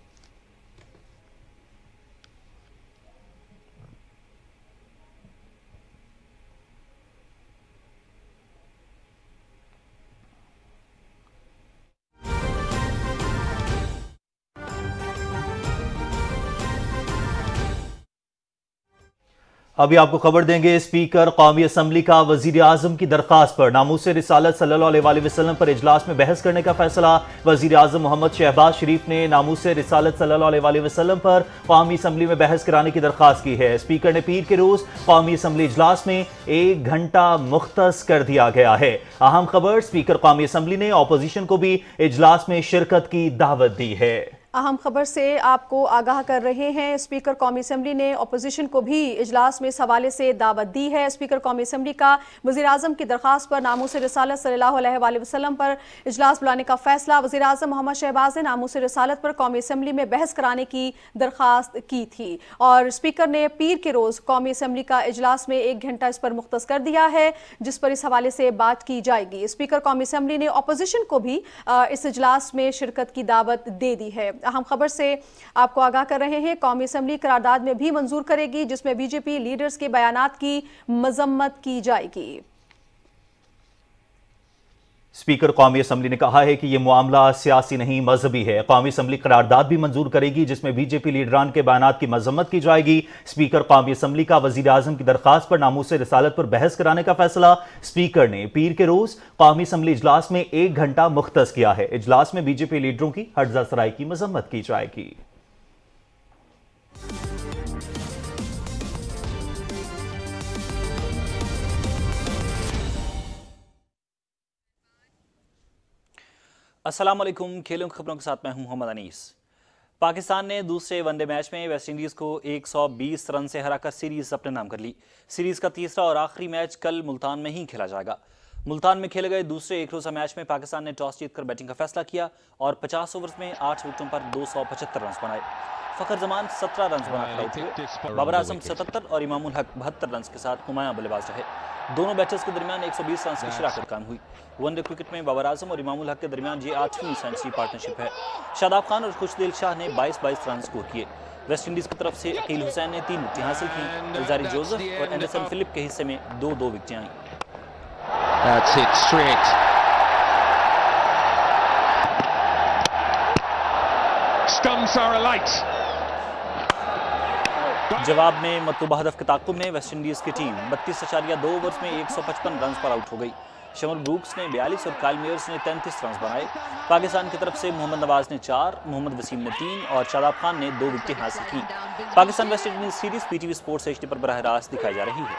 अभी आपको खबर देंगे, स्पीकर कौमी असम्बली का वजीर आजम की दरखास्त पर नामूस रिसालत सल्लल्लाहु अलैहि वसल्लम पर इजलास में बहस करने का फैसला। वजीर आजम मोहम्मद शहबाज शरीफ ने नामूस रिसालत सल्लल्लाहु अलैहि वसल्लम पर कौमी असम्बली में बहस कराने की दरखास्त की है। स्पीकर ने पीर के रोज कौमी असम्बली इजलास में एक घंटा मुख्तस कर दिया गया है। अहम खबर, स्पीकर कौमी असम्बली ने अपोजिशन को भी इजलास में शिरकत की दावत दी है। अहम खबर से आपको आगाह कर रहे हैं, स्पीकर कौमी असम्बली ने अपोजिशन को भी इजलास में इस हवाले से दावत दी है। स्पीकर कौमी असम्बली का वज़ीर आज़म की दरखास्त पर नामूस रिसालत सल्लल्लाहु अलैहि वसल्लम पर इजलास बुलाने का फैसला। वज़ीर आज़म मोहम्मद शहबाज ने नामूस रिसालत पर कौमी असम्बली में बहस कराने की दरखास्त की थी और स्पीकर ने पीर के रोज़ कौमी असम्बली का इजलास में एक घंटा इस पर मुख्तस कर दिया है, जिस पर इस हवाले से बात की जाएगी। स्पीकर कौमी असम्बली ने अपोजिशन को भी इस इजलास में शिरकत की दावत दे दी है। अहम खबर से आपको आगाह कर रहे हैं, कौमी असम्बली करारदाद में भी मंजूर करेगी जिसमें बीजेपी लीडर्स के बयानात की मजम्मत की जाएगी। स्पीकर कौमी असम्बली ने कहा है कि यह मामला सियासी नहीं मजहबी है। कौमी असम्बली करारदाद भी मंजूर करेगी जिसमें बीजेपी लीडरान के बयानात की मजम्मत की जाएगी। स्पीकर कौमी असम्बली का वजीर आजम की दरखास्त पर नामूस रिसालत पर बहस कराने का फैसला। स्पीकर ने पीर के रोज कौमी असम्बली इजलास में एक घंटा मुख्तस किया है। इजलास में बीजेपी लीडरों की हर्जा सराई की मजम्मत की जाएगी। अस्सलाम वालेकुम, खेलों की खबरों के साथ मैं हूं मोहम्मद अनीस। पाकिस्तान ने दूसरे वनडे मैच में वेस्टइंडीज़ को एक सौ बीस रन से हराकर सीरीज अपने नाम कर ली। सीरीज का तीसरा और आखिरी मैच कल मुल्तान में ही खेला जाएगा। मुल्तान में खेले गए दूसरे एक रोज़ा मैच में पाकिस्तान ने टॉस जीतकर बैटिंग का फैसला किया और पचास ओवर्स में आठ विकेटों पर दो सौ पचहत्तर रन बनाए। फखर जमान सत्रह रन बनाकर आउट हुए। बाबर आजम सतहत्तर और इमामुल हक बहत्तर रन के साथ नुमायां बल्लेबाज रहे। दोनों बैटर्स के दरमियान एक सौ बीस रन की शराकत कायम हुई। वनडे क्रिकेट में बाबर आजम और इमामुल हक के दरमियान ये आठवीं सेंचुरी पार्टनरशिप है। शादाब खान और खुशदिल शाह ने बाईस बाईस रन स्कोर किए। वेस्टइंडीज की तरफ से अकील हुसैन ने तीन विकेटें हासिल की। अल्जारी जोसेफ और एंडरसन फिलिप के हिस्से में दो दो विकेटें आईं। That's it, straight. Stumps are alight. जवाब में मतलूबा हदफ के ताक़ुब में वेस्टइंडीज़ की टीम बत्तीस अशारिया दो ओवर्स में एक सौ पचपन रन पर आउट हो गई। शमर ब्रूक्स ने बयालीस और कायल मेयर्स ने तैंतीस रन बनाए। पाकिस्तान की तरफ से मोहम्मद नवाज ने चार, मोहम्मद वसीम ने तीन और शादाब खान ने दो विकेटें हासिल की। Pakistan West Indies series PTV sports HD पर बराह रास्त दिखाई जा रही है।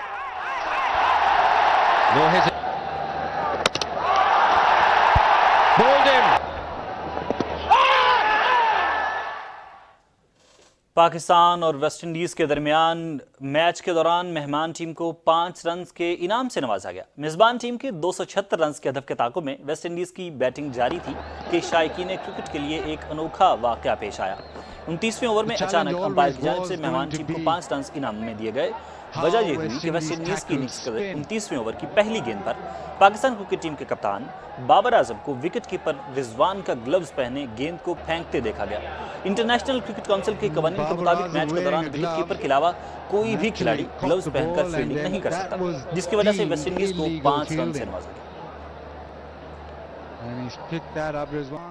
पाकिस्तान और वेस्टइंडीज़ के दरमियान मैच के दौरान मेहमान टीम को पाँच रन के इनाम से नवाजा गया। मेज़बान टीम के दो सौ छिहत्तर रन के हदफ के ताक़ुब में वेस्टइंडीज़ की बैटिंग जारी थी कि शायकीन क्रिकेट के लिए एक अनोखा वाक़या पेश आया। उनतीसवें ओवर में अचानक अंपायर की जानिब से मेहमान टीम को पाँच रन इनाम में दिए गए। वजह यह हुई कि वेस्टइंडीज़ की इनिंग्स के उनतीसवें ओवर की पहली गेंद पर पाकिस्तान क्रिकेट टीम के कप्तान बाबर आजम को विकेट कीपर रिजवान का ग्लव्स पहने गेंद को फेंकते देखा गया। इंटरनेशनल क्रिकेट काउंसिल के कवानीन के मुताबिक मैच के दौरान विकेट कीपर के अलावा कोई भी खिलाड़ी ग्लव्स पहनकर फील्डिंग नहीं कर सकता, जिसकी वजह से वेस्टइंडीज को पांच रन से नवाजा गया।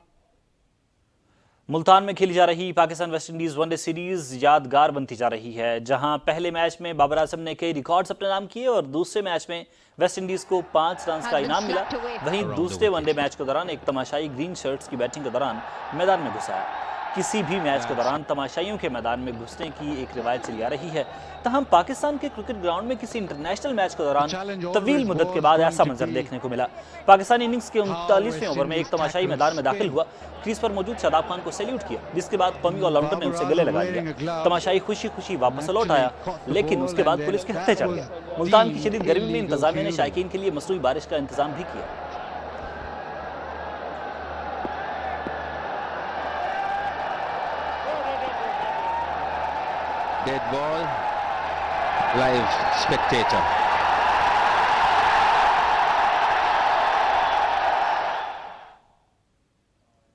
मुल्तान में खेली जा रही पाकिस्तान वेस्टइंडीज वनडे सीरीज यादगार बनती जा रही है, जहां पहले मैच में बाबर आजम ने कई रिकॉर्ड्स अपने नाम किए और दूसरे मैच में वेस्टइंडीज को पांच रन का इनाम मिला। वहीं दूसरे वनडे मैच के दौरान एक तमाशाई ग्रीन शर्ट्स की बैटिंग के दौरान मैदान में घुसाया। किसी भी मैच के दौरान तमाशाइयों के मैदान में घुसने की एक रिवायत चली आ रही है, तहम पाकिस्तान के क्रिकेट ग्राउंड में किसी इंटरनेशनल मैच के दौरान तवील मुद्दत के बाद ऐसा मंजर देखने को मिला। पाकिस्तानी इनिंग्स के उनतालीसवें ओवर में एक तमाशाई मैदान में दाखिल हुआ, क्रीज पर मौजूद शादाब खान को सैल्यूट किया, जिसके बाद कौमी ऑलराउंडर ने उसे गले लगा लिया। तमाशाई खुशी खुशी वापस लौट आया, लेकिन उसके बाद पुलिस के हत्थे चढ़ गया। मुल्तान की शदीद गर्मी में इंतजामिया ने शायकीन के लिए मसनूई बारिश का इंतजाम भी किया। Dead ball, live spectator.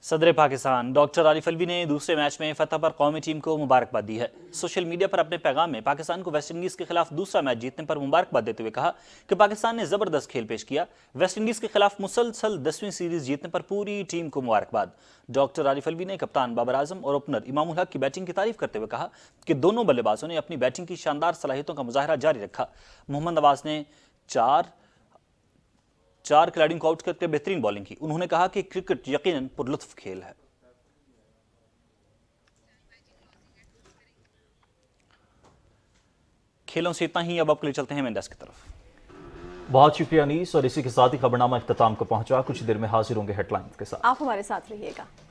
सदर पाकिस्तान डॉक्टर आरिफ अलवी ने दूसरे मैच में फतह पर कौमी टीम को मुबारकबाद दी है। सोशल मीडिया पर अपने पैगाम में पाकिस्तान को वेस्टइंडीज के खिलाफ दूसरा मैच जीतने पर मुबारकबाद देते हुए कहा कि पाकिस्तान ने जबरदस्त खेल पेश किया। वेस्टइंडीज के खिलाफ मुसलसल दसवीं सीरीज जीतने पर पूरी टीम को मुबारकबाद। डॉक्टर आरिफ अलवी ने कप्तान बाबर आजम और ओपनर इमामुल हक की बैटिंग की तारीफ करते हुए कहा कि दोनों बल्लेबाजों ने अपनी बैटिंग की शानदार सलाहियतों का मुजाहरा जारी रखा। मोहम्मद नवाज ने चार चार खिलाड़ियों को आउट करके बेहतरीन बॉलिंग की। उन्होंने कहा कि क्रिकेट यकीनन पुरलुत्फ खेल है। खेलों से इतना ही, अब आपके लिए चलते हैं मेन डेस्क की तरफ। बहुत शुक्रिया अनीस, और इसी के साथ ही खबरनामा इख्तिताम को पहुंचा। कुछ देर में हाजिर होंगे हेडलाइंस के साथ। आप हमारे साथ रहिएगा।